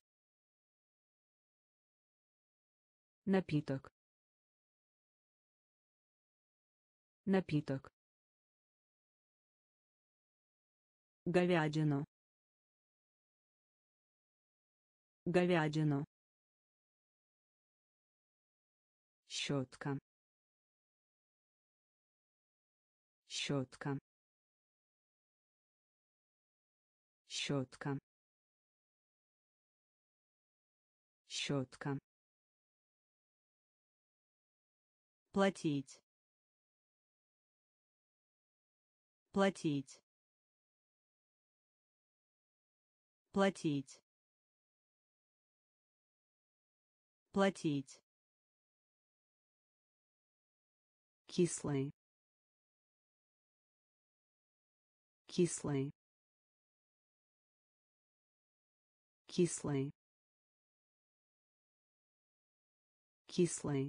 Напиток. Напиток. Говядину. Говядину. Щетка. Щетка. Щетка. Щетка. Платить. Платить. Платить. Платить. Кислый. Кислый. Кислый. Кислый.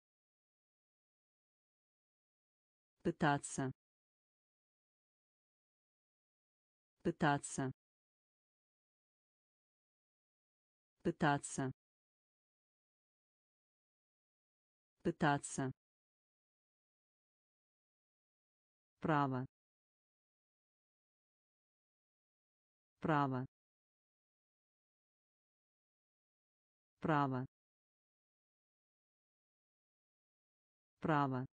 Пытаться. Пытаться. Пытаться. Пытаться. Право. Право. Право. Право.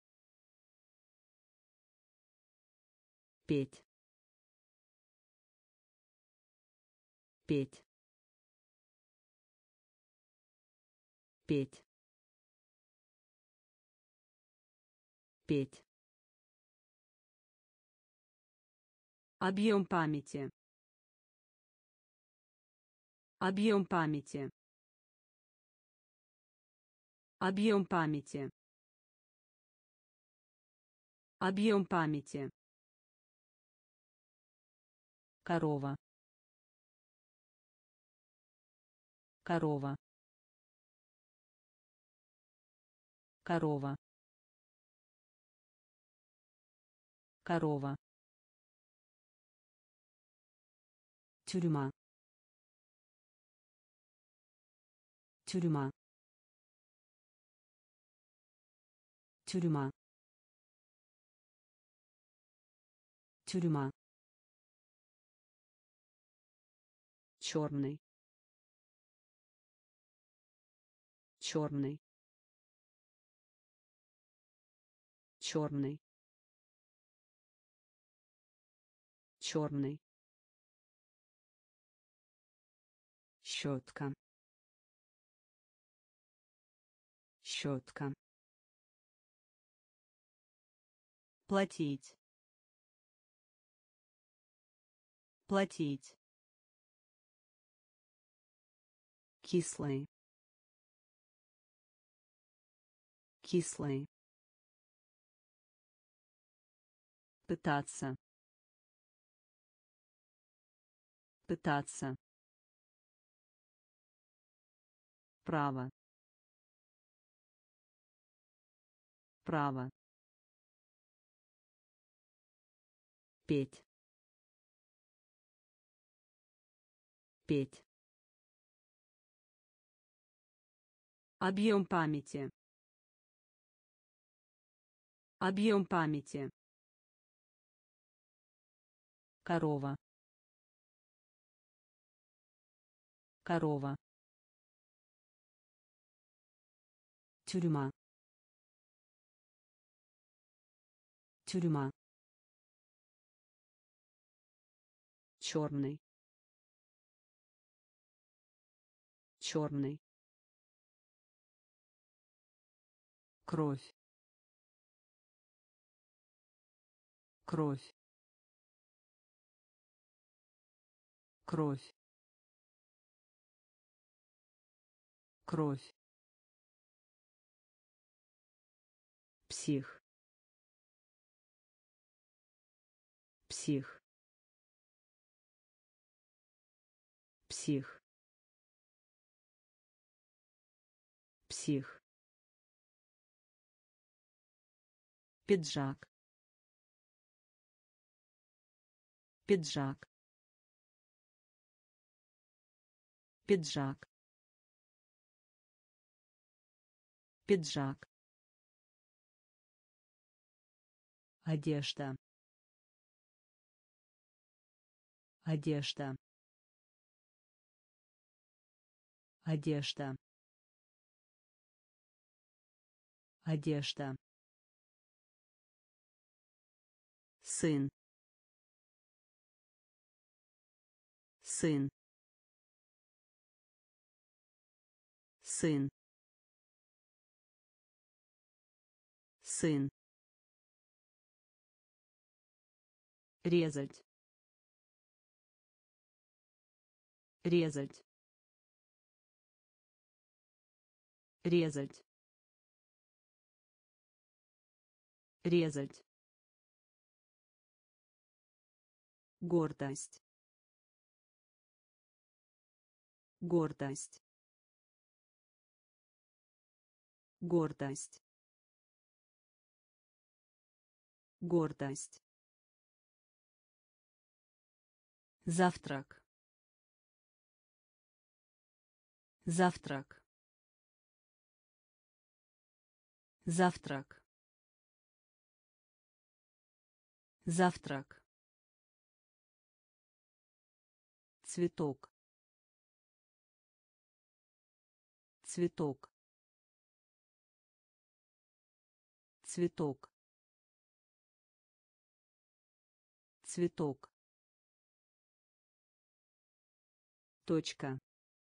Петь. Петь. Петь. Петь. Объем памяти. Объем памяти. Объем памяти. Объем памяти. Корова. Корова. Корова. Корова. Тюрьма. Тюрьма. Тюрьма. Тюрьма. Черный. Черный. Черный. Черный. Щетка. Щетка. Платить. Платить. Кислый. Кислый. Пытаться. Пытаться. Право. Право. Петь. Петь. Объем памяти. Объем памяти. Корова. Корова. Тюрьма. Тюрьма. Черный. Черный. кровь, кровь, кровь, кровь, псих, псих, псих, псих, пиджак, пиджак, пиджак, пиджак, одежда, одежда, одежда, одежда, сын, сын, сын, сын, резать, резать, резать, резать, гордость, гордость, гордость, гордость, завтрак, завтрак, завтрак, завтрак, цветок, цветок, цветок, цветок, точка,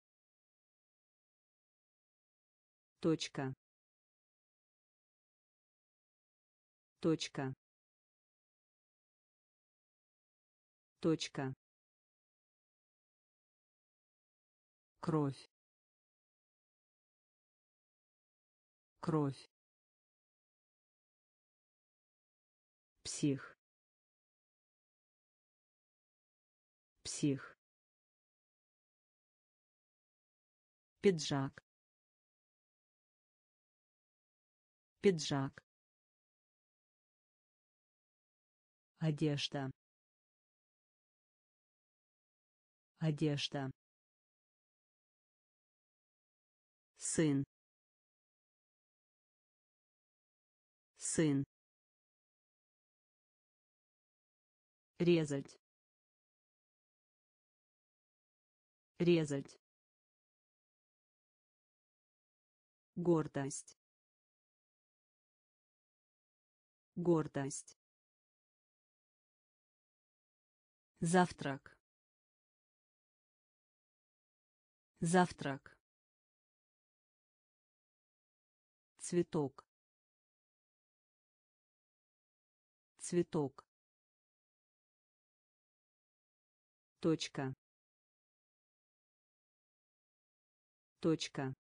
точка, точка, точка, кровь, кровь, псих, псих, пиджак, пиджак, одежда, одежда, сын, сын, резать, резать, гордость, гордость, завтрак, завтрак, цветок, цветок, точка, точка,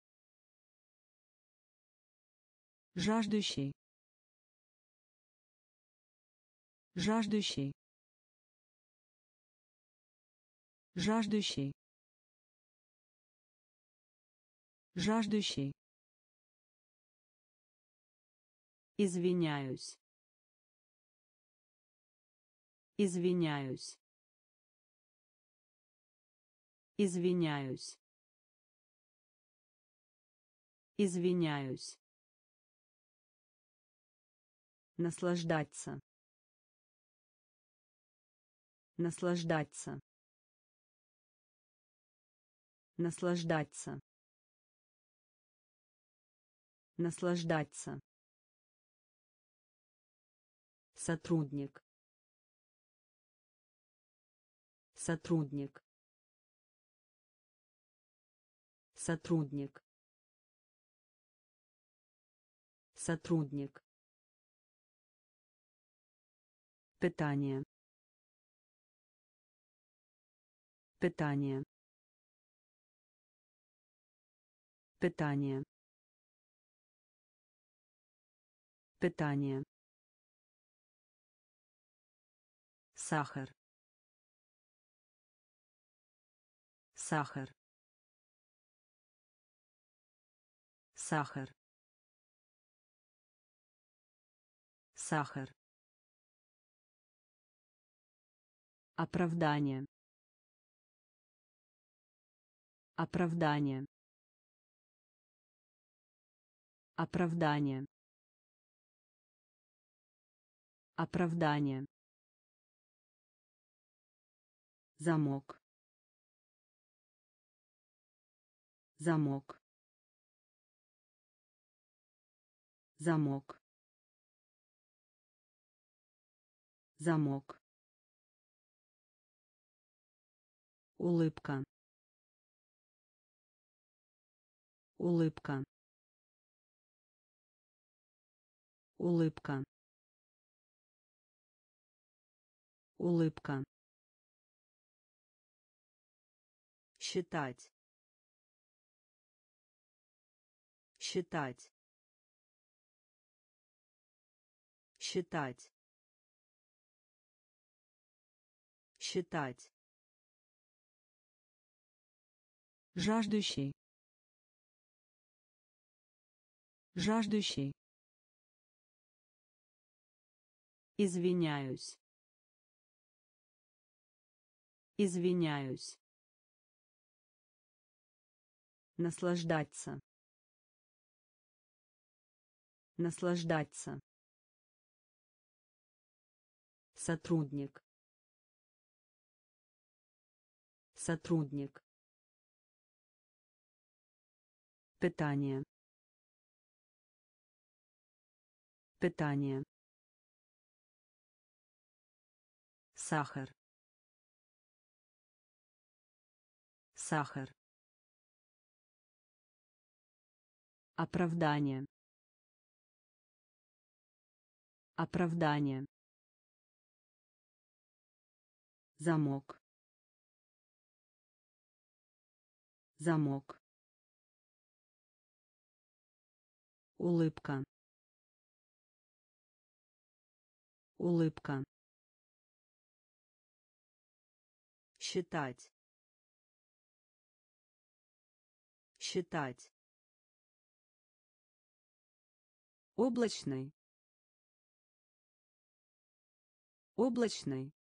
жаждущий, жаждущий, жаждущий, жаждущий, извиняюсь, извиняюсь, извиняюсь, извиняюсь, наслаждаться, наслаждаться, наслаждаться, наслаждаться, сотрудник, сотрудник, сотрудник, Сотрудник. Питание. Питание. Питание. Питание. Сахар. Сахар. Сахар. Сахар. Оправдание. Оправдание. Оправдание. Оправдание. Замок. Замок. Замок. Замок. Улыбка. Улыбка. Улыбка. Улыбка. Считать. Считать. Считать. Считать. Жаждущий. Жаждущий. Извиняюсь. Извиняюсь. Наслаждаться. Наслаждаться. Сотрудник. Сотрудник. Питание. Питание. Сахар. Сахар. Оправдание. Оправдание. Замок. Замок. Улыбка. Улыбка. Считать. Считать. Облачный. Облачный.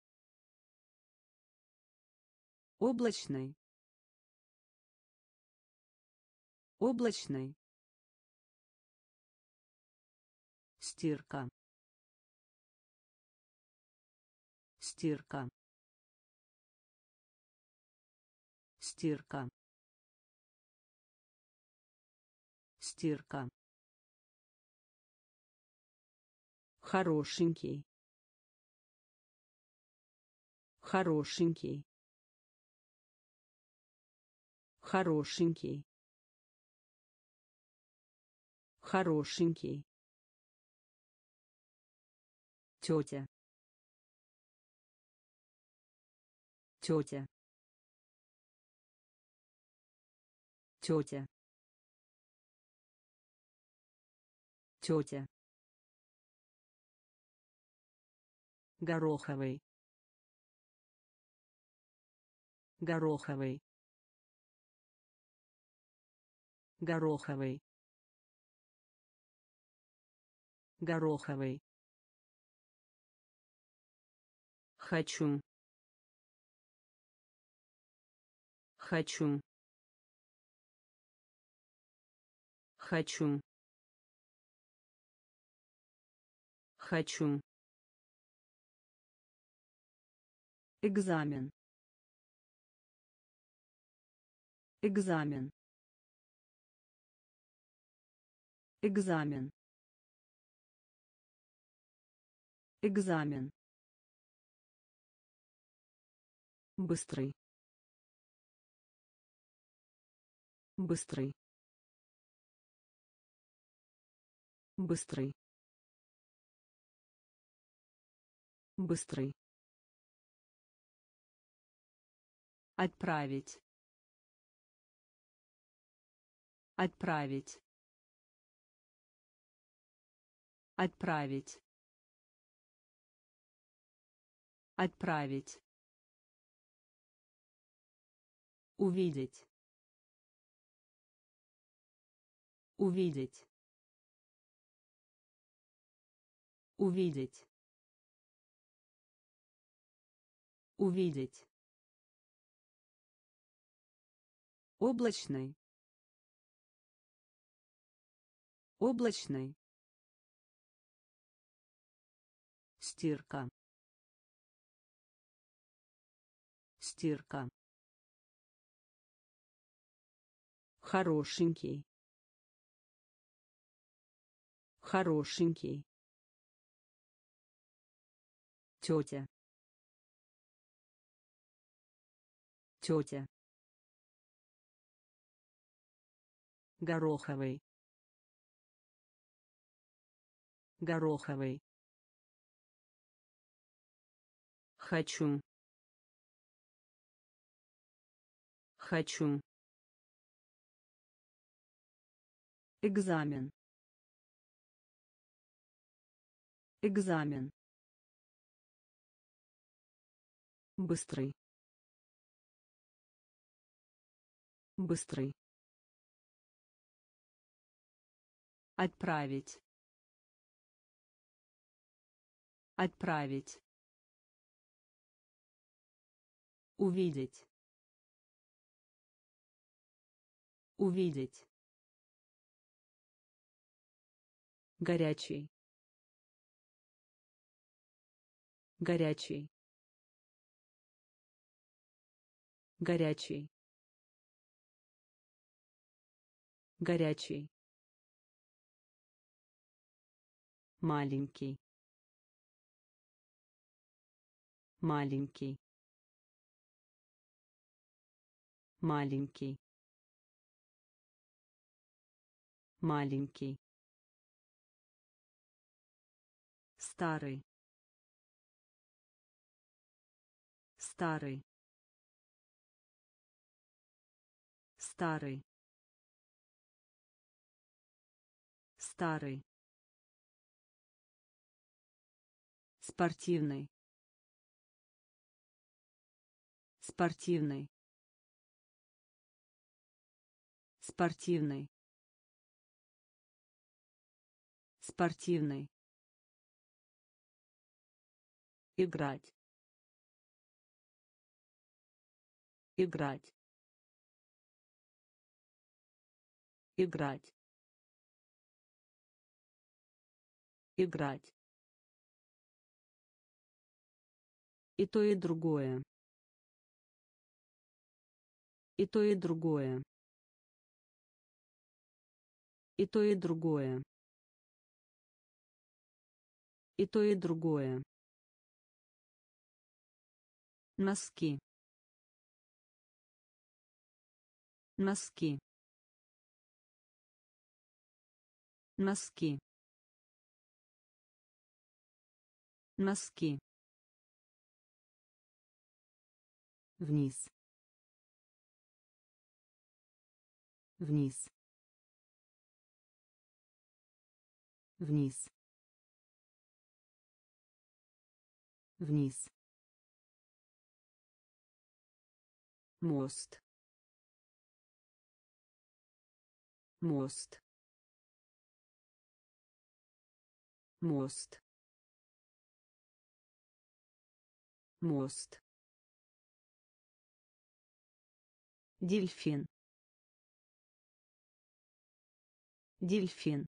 Облачный. Облачный. Стирка. Стирка. Стирка. Стирка. Хорошенький. Хорошенький. Хорошенький. Хорошенький. Тетя. Тетя. Тетя. Тетя. Гороховый. Гороховый. Гороховый. Гороховый. Хочу. Хочу. Хочу. Хочу. Экзамен. Экзамен. Экзамен. Экзамен. Быстрый. Быстрый. Быстрый. Быстрый. Отправить. Отправить. Отправить. Отправить. Увидеть. Увидеть. Увидеть. Увидеть. Облачный. Облачный. Стирка. Стирка. Хорошенький. Хорошенький. Тетя. Тетя. Гороховый. Гороховый. Хочу. Хочу. Экзамен. Экзамен. Быстрый. Быстрый. Отправить. Отправить. Увидеть. Увидеть. Горячий. Горячий. Горячий. Горячий. Маленький. Маленький. Маленький. Маленький. Старый. Старый. Старый. Старый. Спортивный. Спортивный. Спортивный. Спортивный. Играть. Играть. Играть. Играть. И то, и другое. И то, и другое. И то, и другое. И то, и другое. Носки. Носки. Носки. Носки. Вниз. Вниз. Вниз. Вниз. Мост. Мост. Мост. Мост. Дельфин. Дельфин.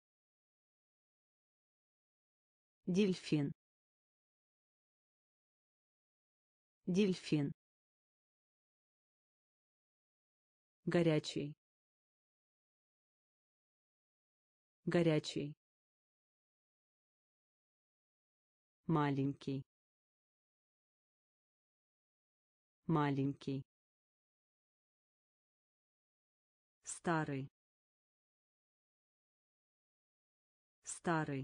Дельфин. Дельфин. Горячий. Горячий. Маленький. Маленький. Старый. Старый.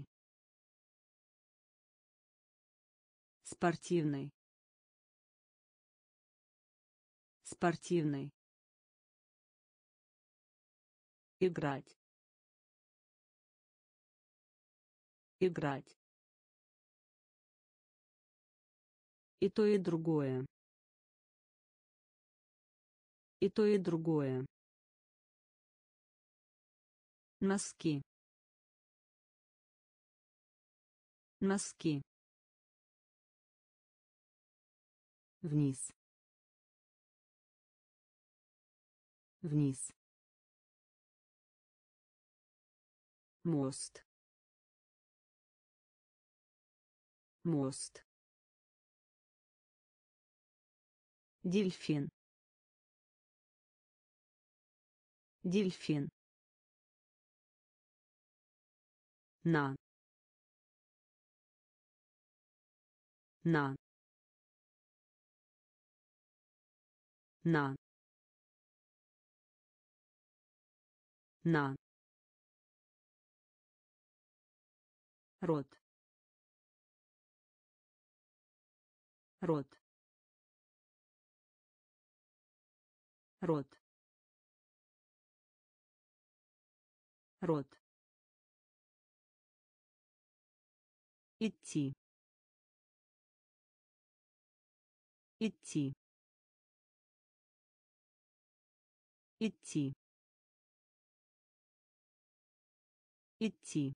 Спортивный. Спортивный. Играть. Играть. И то, и другое. И то, и другое. Носки. Носки. Вниз. Вниз. Мост. Мост. Дельфин. Дельфин. На. На. На. На. Рот. Рот. Рот. Рот. Идти. Идти. Идти. Идти.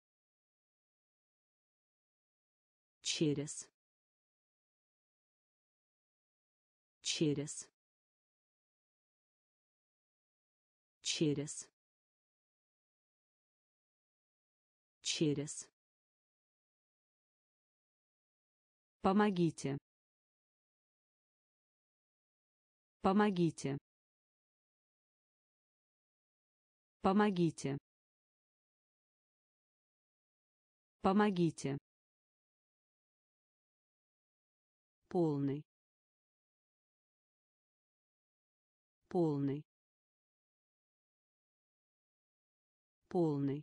Через. Через. Через. Через. Помогите. Помогите. Помогите. Помогите. Полный. Полный. Полный.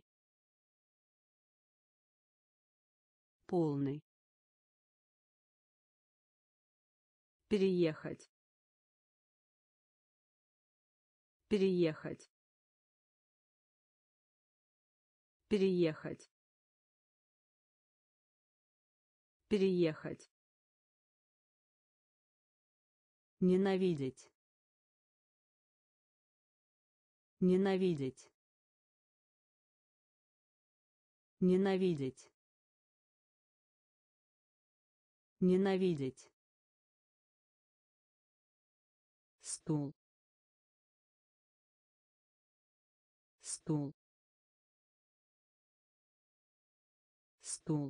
Полный. Переехать. Переехать. Переехать. Переехать. Ненавидеть. Ненавидеть. Ненавидеть. Ненавидеть. Стул. Стул. Стул.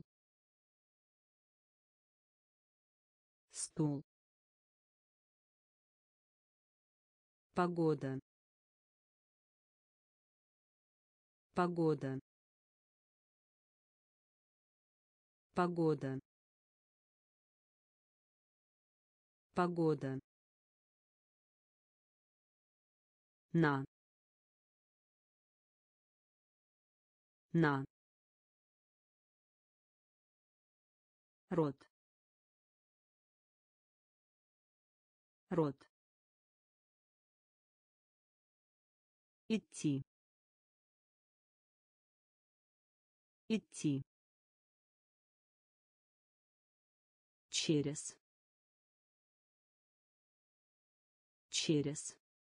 Стул. Погода. Погода. Погода. Погода. На. На. Рот. Рот. Идти. Идти. Через. Через.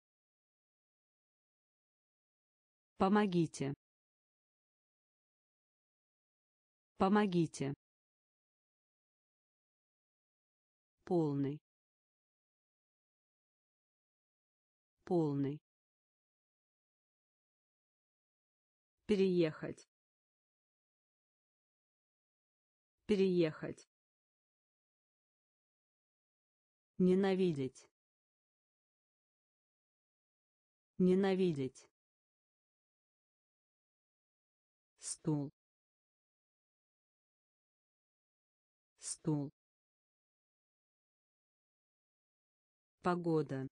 Помогите. Помогите. Полный. Полный. Переехать. Переехать. Ненавидеть. Ненавидеть. Стул. Стул. Погода.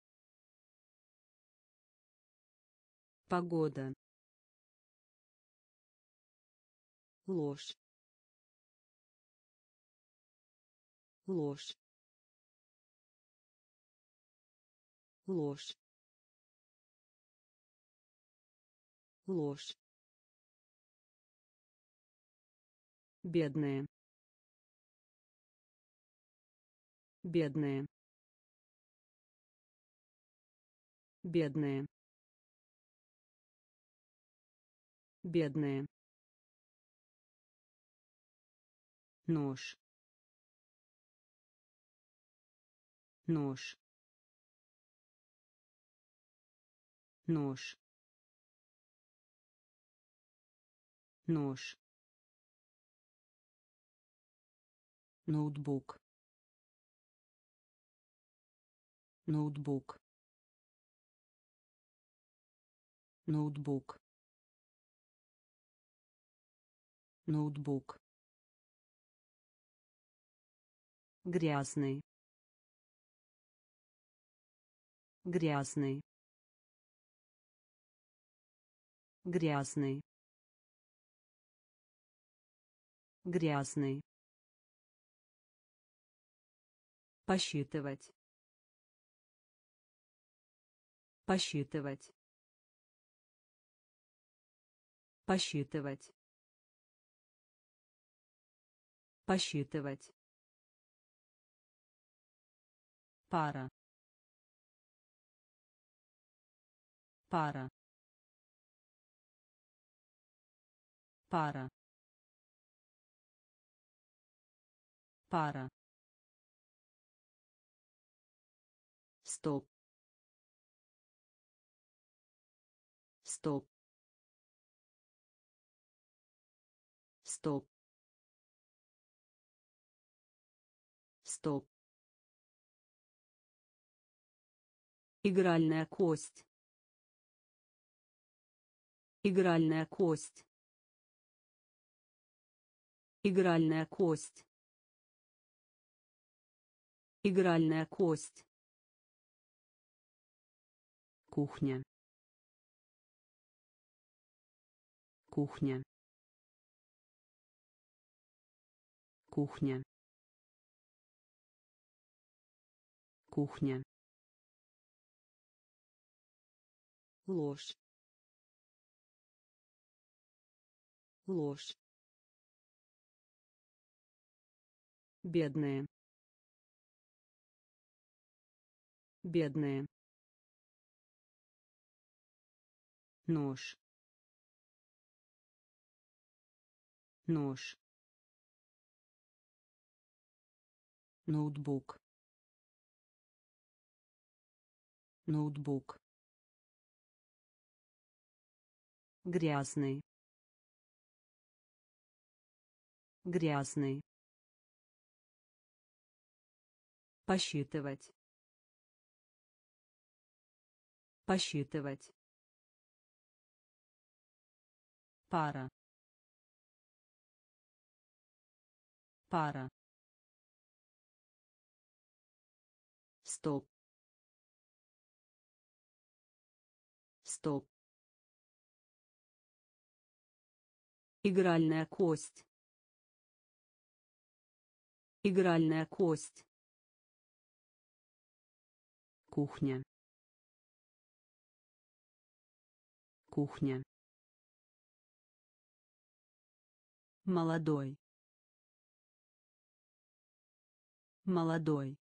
Погода. ложь, ложь, ложь, ложь, бедные, бедные, бедные, бедные, нож, нож, нож, нож, ноутбук, ноутбук, ноутбук, ноутбук, грязный, грязный, грязный, грязный, посчитывать, посчитывать, посчитывать, посчитывать, пара, пара, пара, пара, стоп, стоп, стоп, стоп, игральная кость, игральная кость, игральная кость, игральная кость, кухня, кухня, кухня, кухня, ложь, ложь, бедные, бедные, нож, нож, ноутбук, ноутбук, грязный, грязный, посчитывать, посчитывать, пара, пара, стоп, стоп, игральная кость, игральная кость, кухня, кухня, молодой, молодой,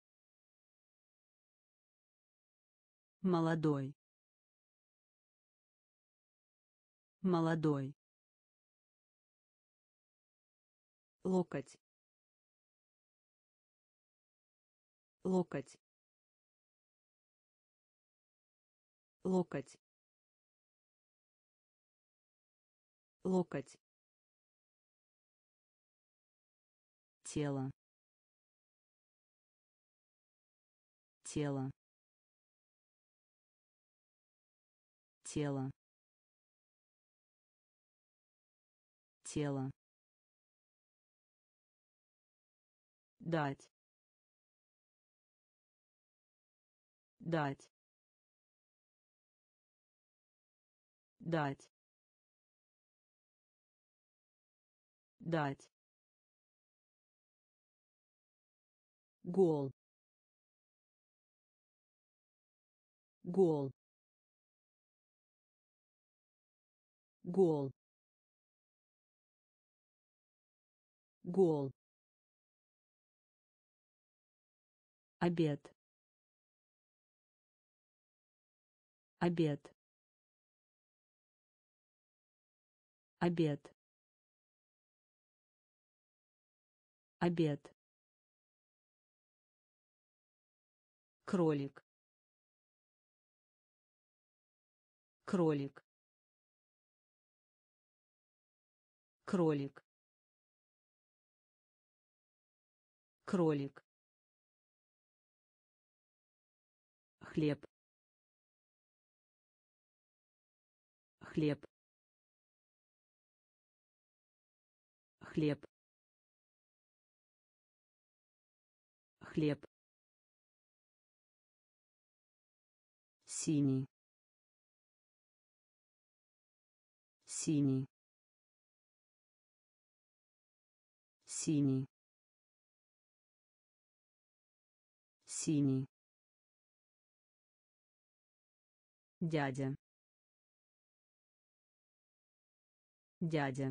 молодой, молодой, локоть, локоть, локоть, локоть, тело, тело, тело, тело, дать, дать, дать, дать, гол, гол, гол, гол, обед, обед, обед, обед, кролик, кролик, кролик, кролик, хлеб, хлеб, хлеб, хлеб, синий, синий, синий, синий, дядя, дядя,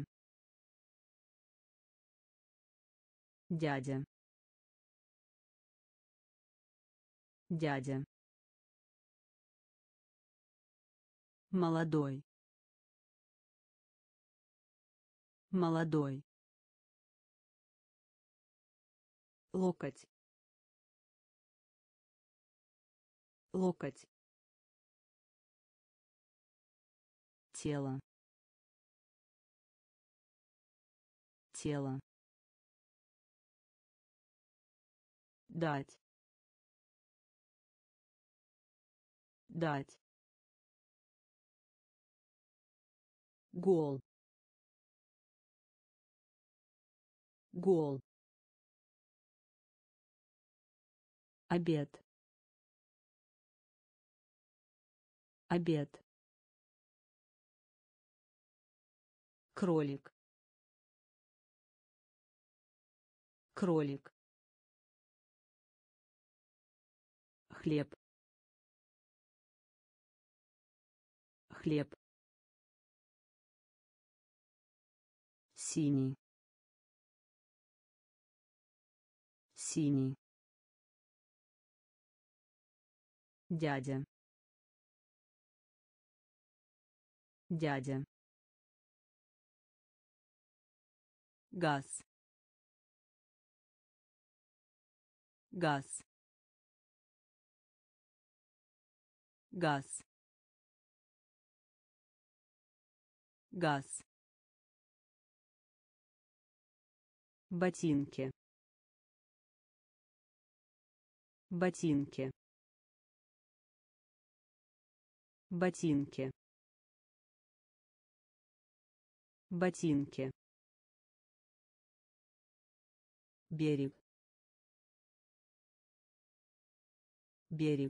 дядя, дядя, молодой, молодой, локоть, локоть, тело, тело, дать, дать, гол, гол, обед, обед, кролик, кролик, хлеб, хлеб, синий, синий, дядя, дядя, газ, газ, газ, газ, ботинки, ботинки, ботинки, ботинки, берег, берег,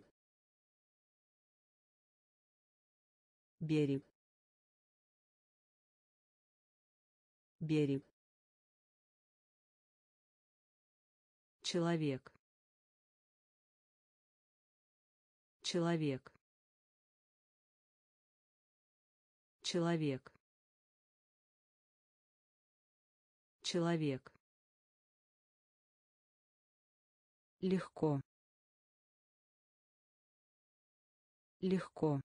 берег, берег, человек, человек, человек, человек, легко, легко,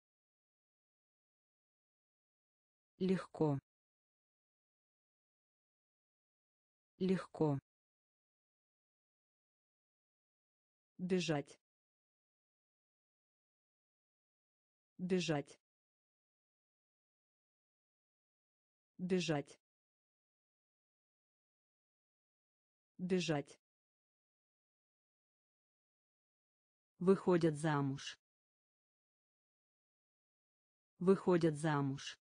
легко, легко, бежать, бежать, бежать, бежать, выходят замуж, выходят замуж,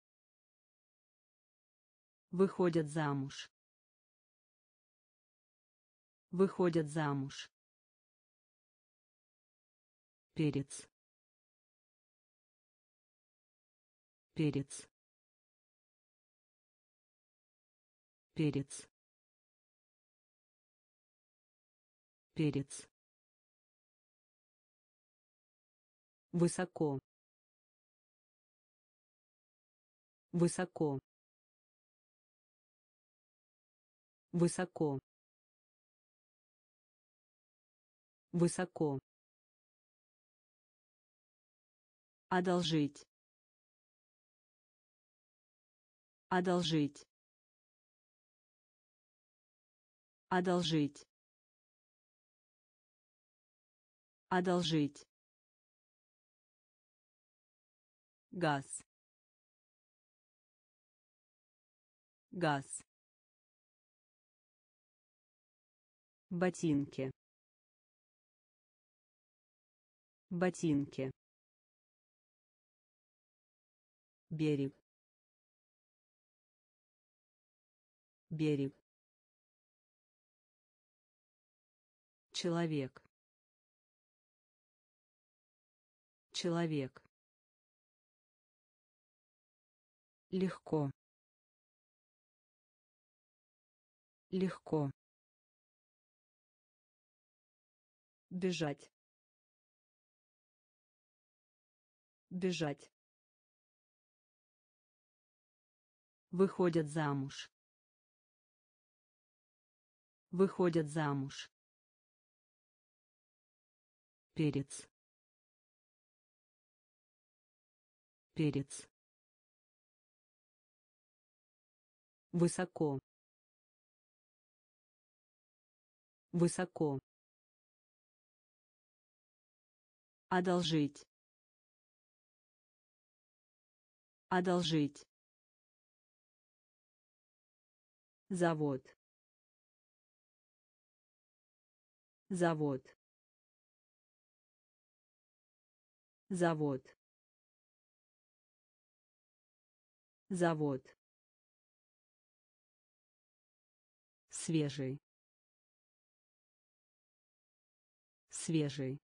выходят замуж, выходят замуж, перец, перец, перец, перец, высоко, высоко, высоко, высоко, одолжить, одолжить, одолжить, одолжить, газ, газ, ботинки, ботинки, берег, берег, человек, человек, легко, легко, бежать, бежать, выходят замуж, выходят замуж, перец, перец, высоко, высоко, одолжить, одолжить, завод, завод, завод, завод, свежий, свежий,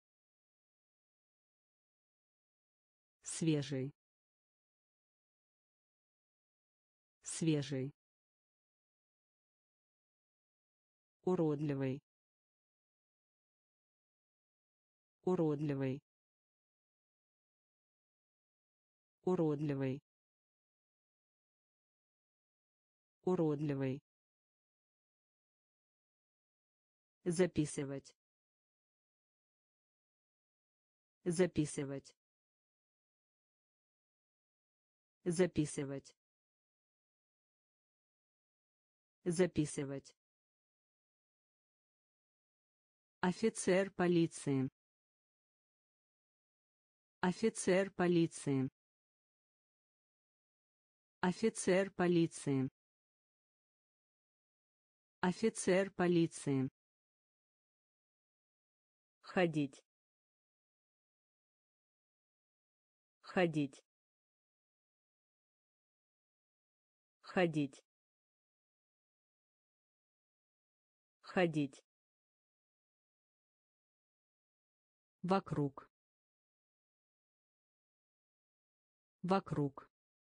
свежий, свежий, уродливый, уродливый, уродливый, уродливый, записывать, записывать, записывать, записывать, офицер полиции, офицер полиции, офицер полиции, офицер полиции, ходить, ходить, ходить, ходить, вокруг, вокруг,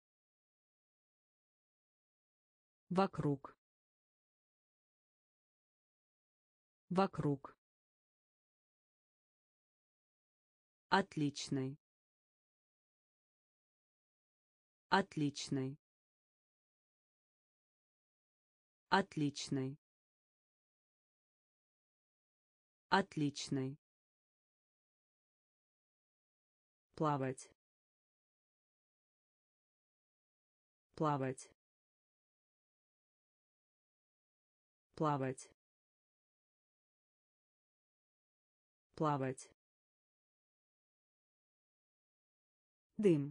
вокруг, вокруг, отличный, отличный, отличный, отличный, плавать, плавать, плавать, плавать, дым,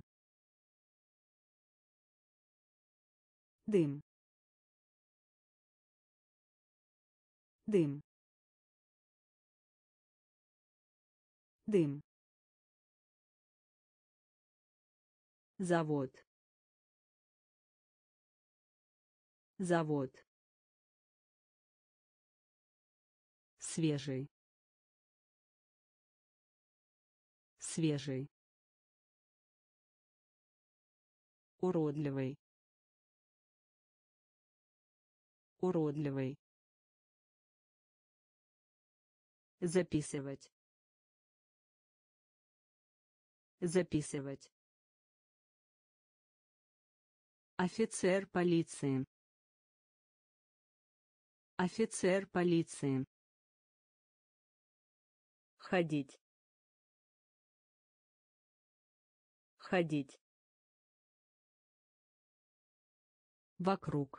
дым, дым, дым, завод, завод, свежий, свежий, уродливый, уродливый, записывать, записывать, офицер полиции, офицер полиции, ходить, ходить, вокруг,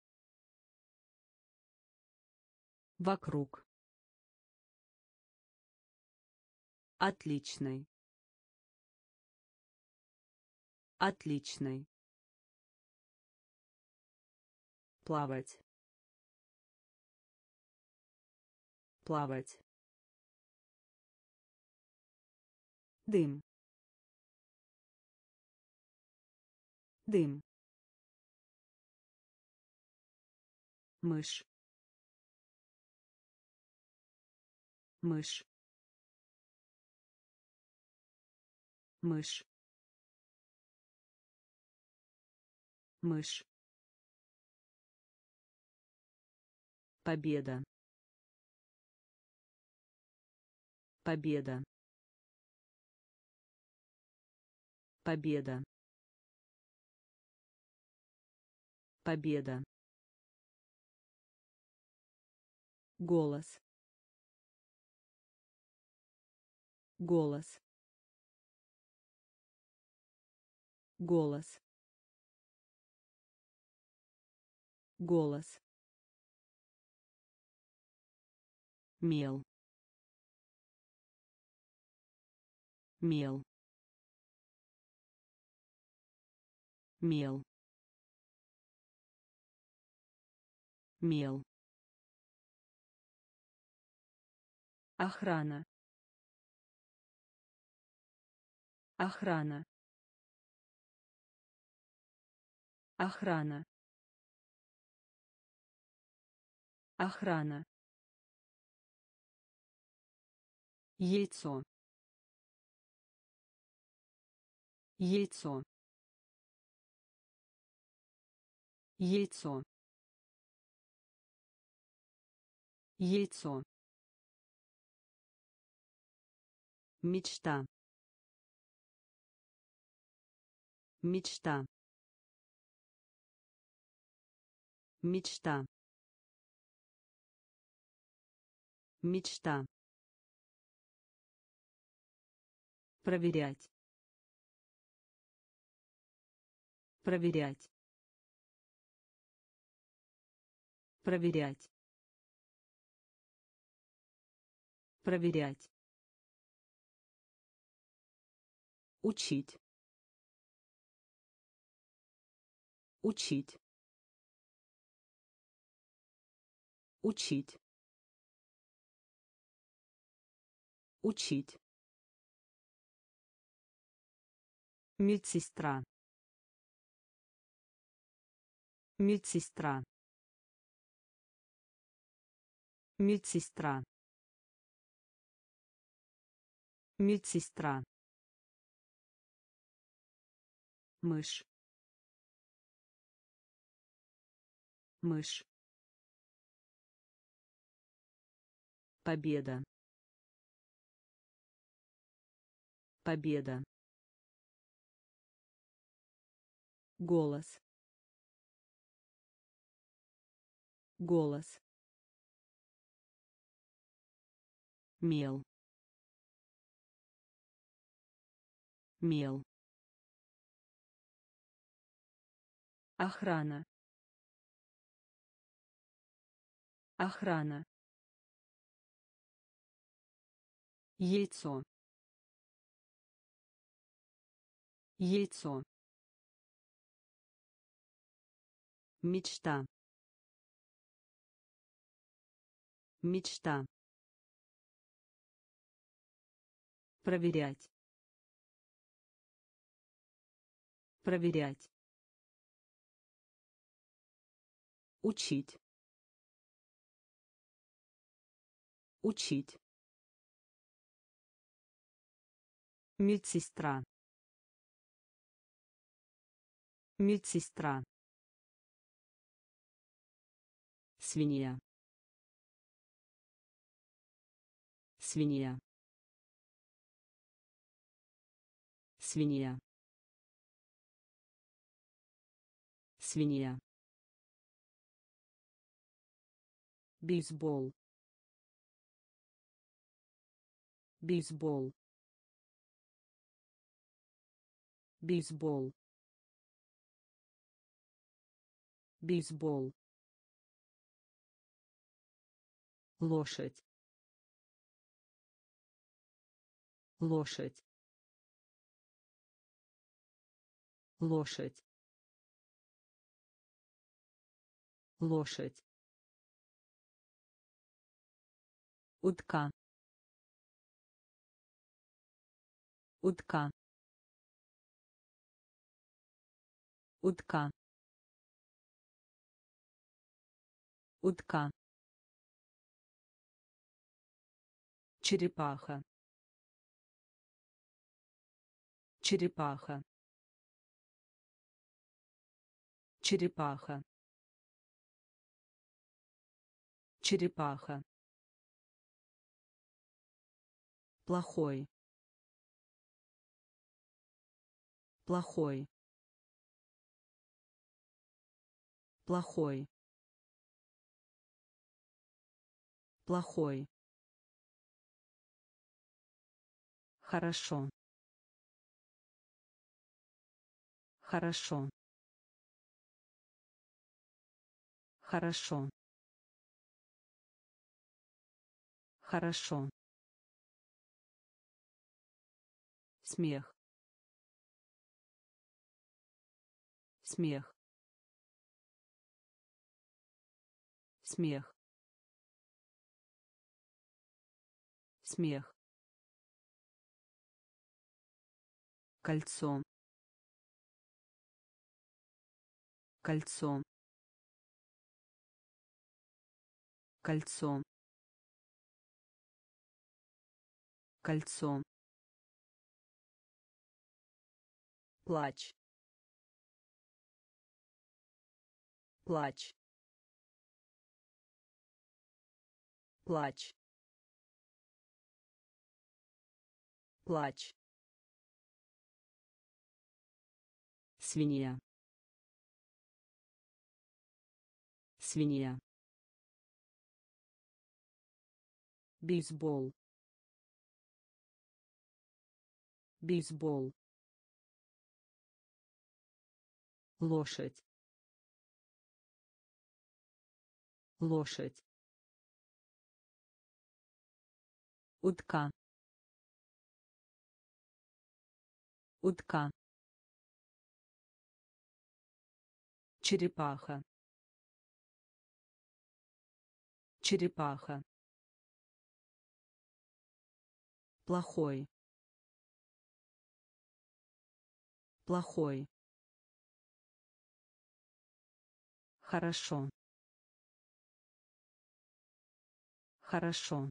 вокруг, отличный, отличный, плавать, плавать, дым, дым, мышь, мышь, мышь, мышь, победа, победа, победа, победа, голос, голос, голос, голос, мел, мел, мел, мел, охрана, охрана, охрана, охрана, яйцо, яйцо, яйцо, яйцо, мечта, мечта, мечта, мечта, проверять, проверять, проверять, проверять, учить, учить, учить, учить, медсестра, медсестра, медсестра, медсестра, мышь, мышь, победа, победа, голос, голос, мел, мел, охрана, охрана, яйцо, яйцо, мечта, мечта, проверять, проверять, учить, учить, медсестра, медсестра, Свинья. Свинья. Свинья. Свинья. Бейсбол. Бейсбол. Бейсбол. Бейсбол. Лошадь. Лошадь. Лошадь. Лошадь. Утка. Утка. Утка. Утка. Черепаха. Черепаха. Черепаха. Черепаха. Плохой. Плохой. Плохой. Плохой. Хорошо. Хорошо. Хорошо. Хорошо. Смех. Смех. Смех. Смех. Кольцо. Кольцо. Кольцо. Кольцо. Плач. Плач. Плач. Плач. Свинья. Свинья. Бейсбол. Бейсбол. Лошадь. Лошадь. Утка. Утка. Черепаха. Черепаха. Плохой. Плохой. Хорошо. Хорошо.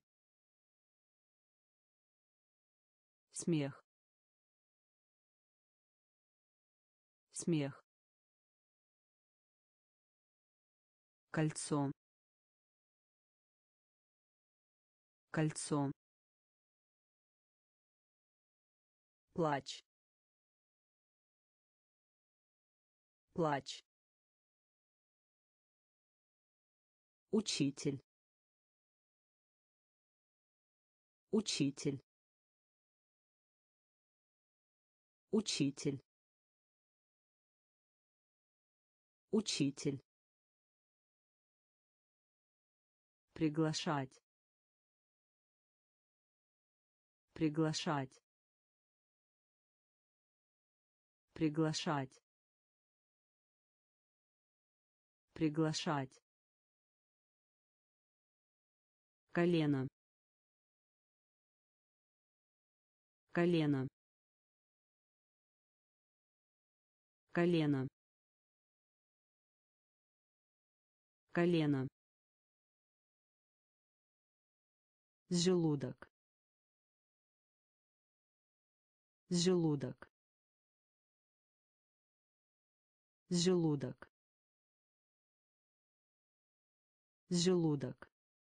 Смех. Смех. Кольцо. Кольцо. Плач. Плач. Учитель. Учитель. Учитель. Учитель. Приглашать. Приглашать. Приглашать. Приглашать. Колено. Колено. Колено. Колено. Желудок. Желудок. Желудок. желудок,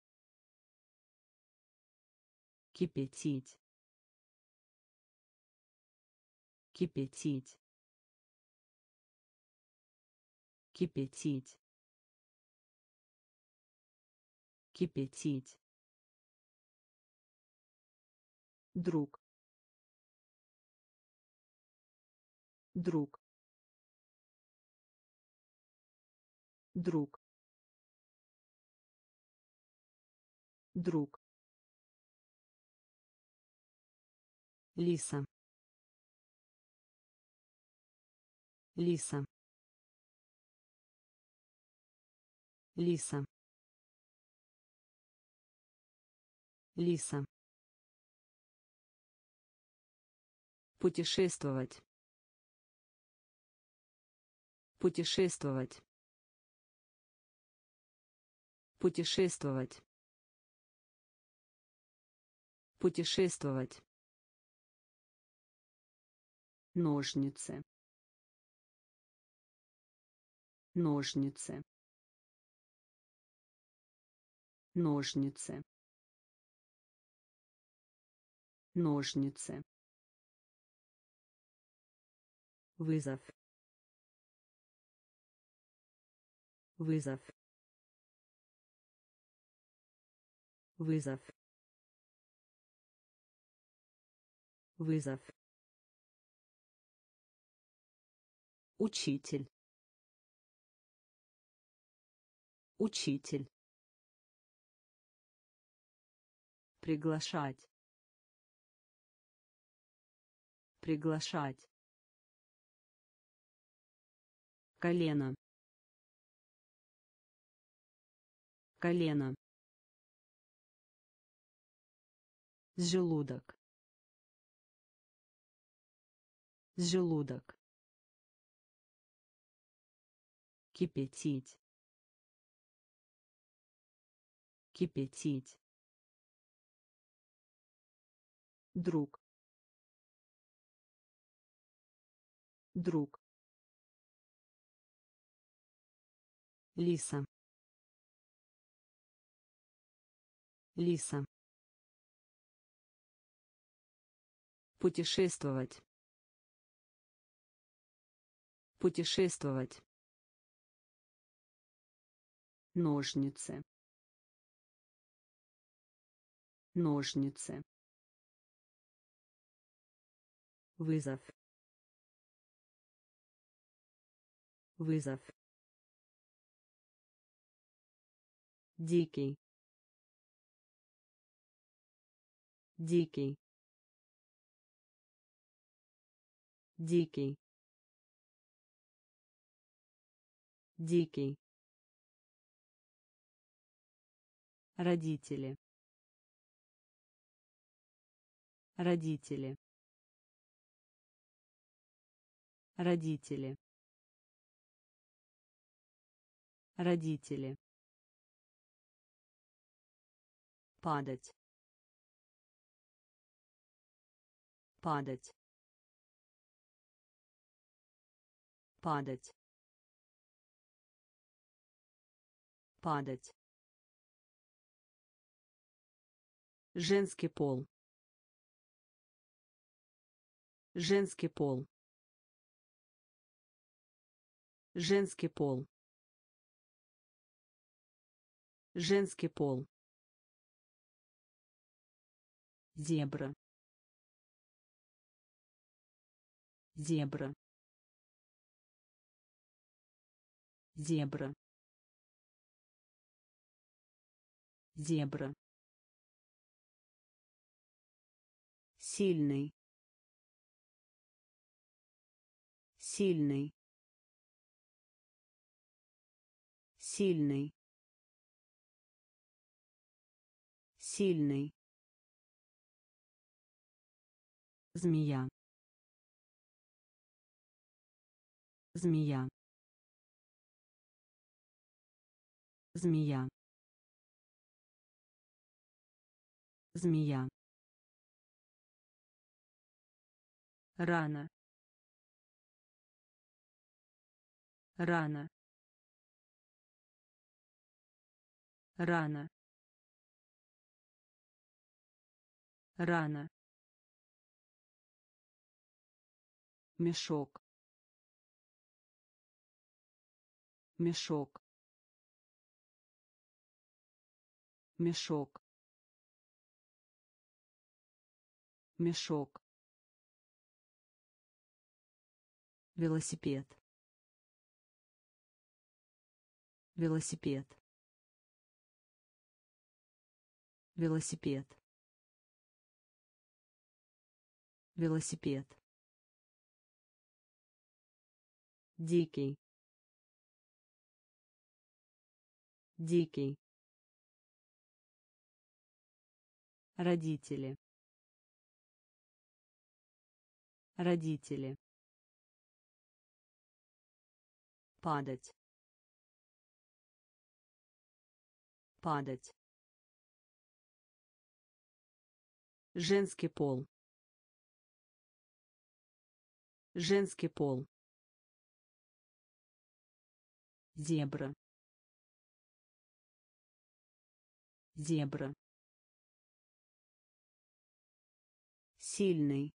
кипятить, кипятить, кипятить, кипятить, друг, друг, друг, друг, лиса, лиса, лиса, лиса, путешествовать, путешествовать, путешествовать, путешествовать, ножницы, ножницы, ножницы, ножницы, вызов, вызов, вызов, вызов, учитель, учитель, приглашать, приглашать, колено, колено, желудок, желудок, кипятить, кипятить, друг, друг, лиса, лиса, путешествовать, путешествовать, ножницы, ножницы, вызов, вызов, дикий, дикий, дикий, дикий, родители, родители, родители, родители, падать, падать, падать, падать, женский пол, женский пол, женский пол, женский пол, зебра, зебра, зебра, зебра, сильный, сильный, сильный, сильный, змея, змея, змея, змея, рано, рано, рано, рано, мешок, мешок, мешок, мешок, велосипед, велосипед, велосипед, велосипед, дикий, дикий, родители, родители, падать, падать, женский пол, женский пол, зебра, зебра, сильный,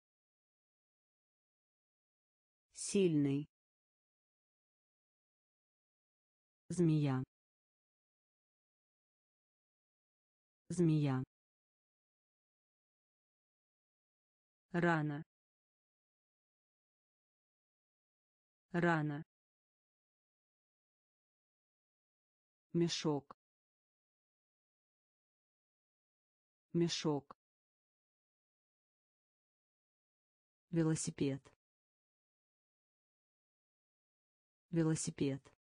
сильный, змея, змея, рано, рано, мешок, мешок, велосипед, велосипед,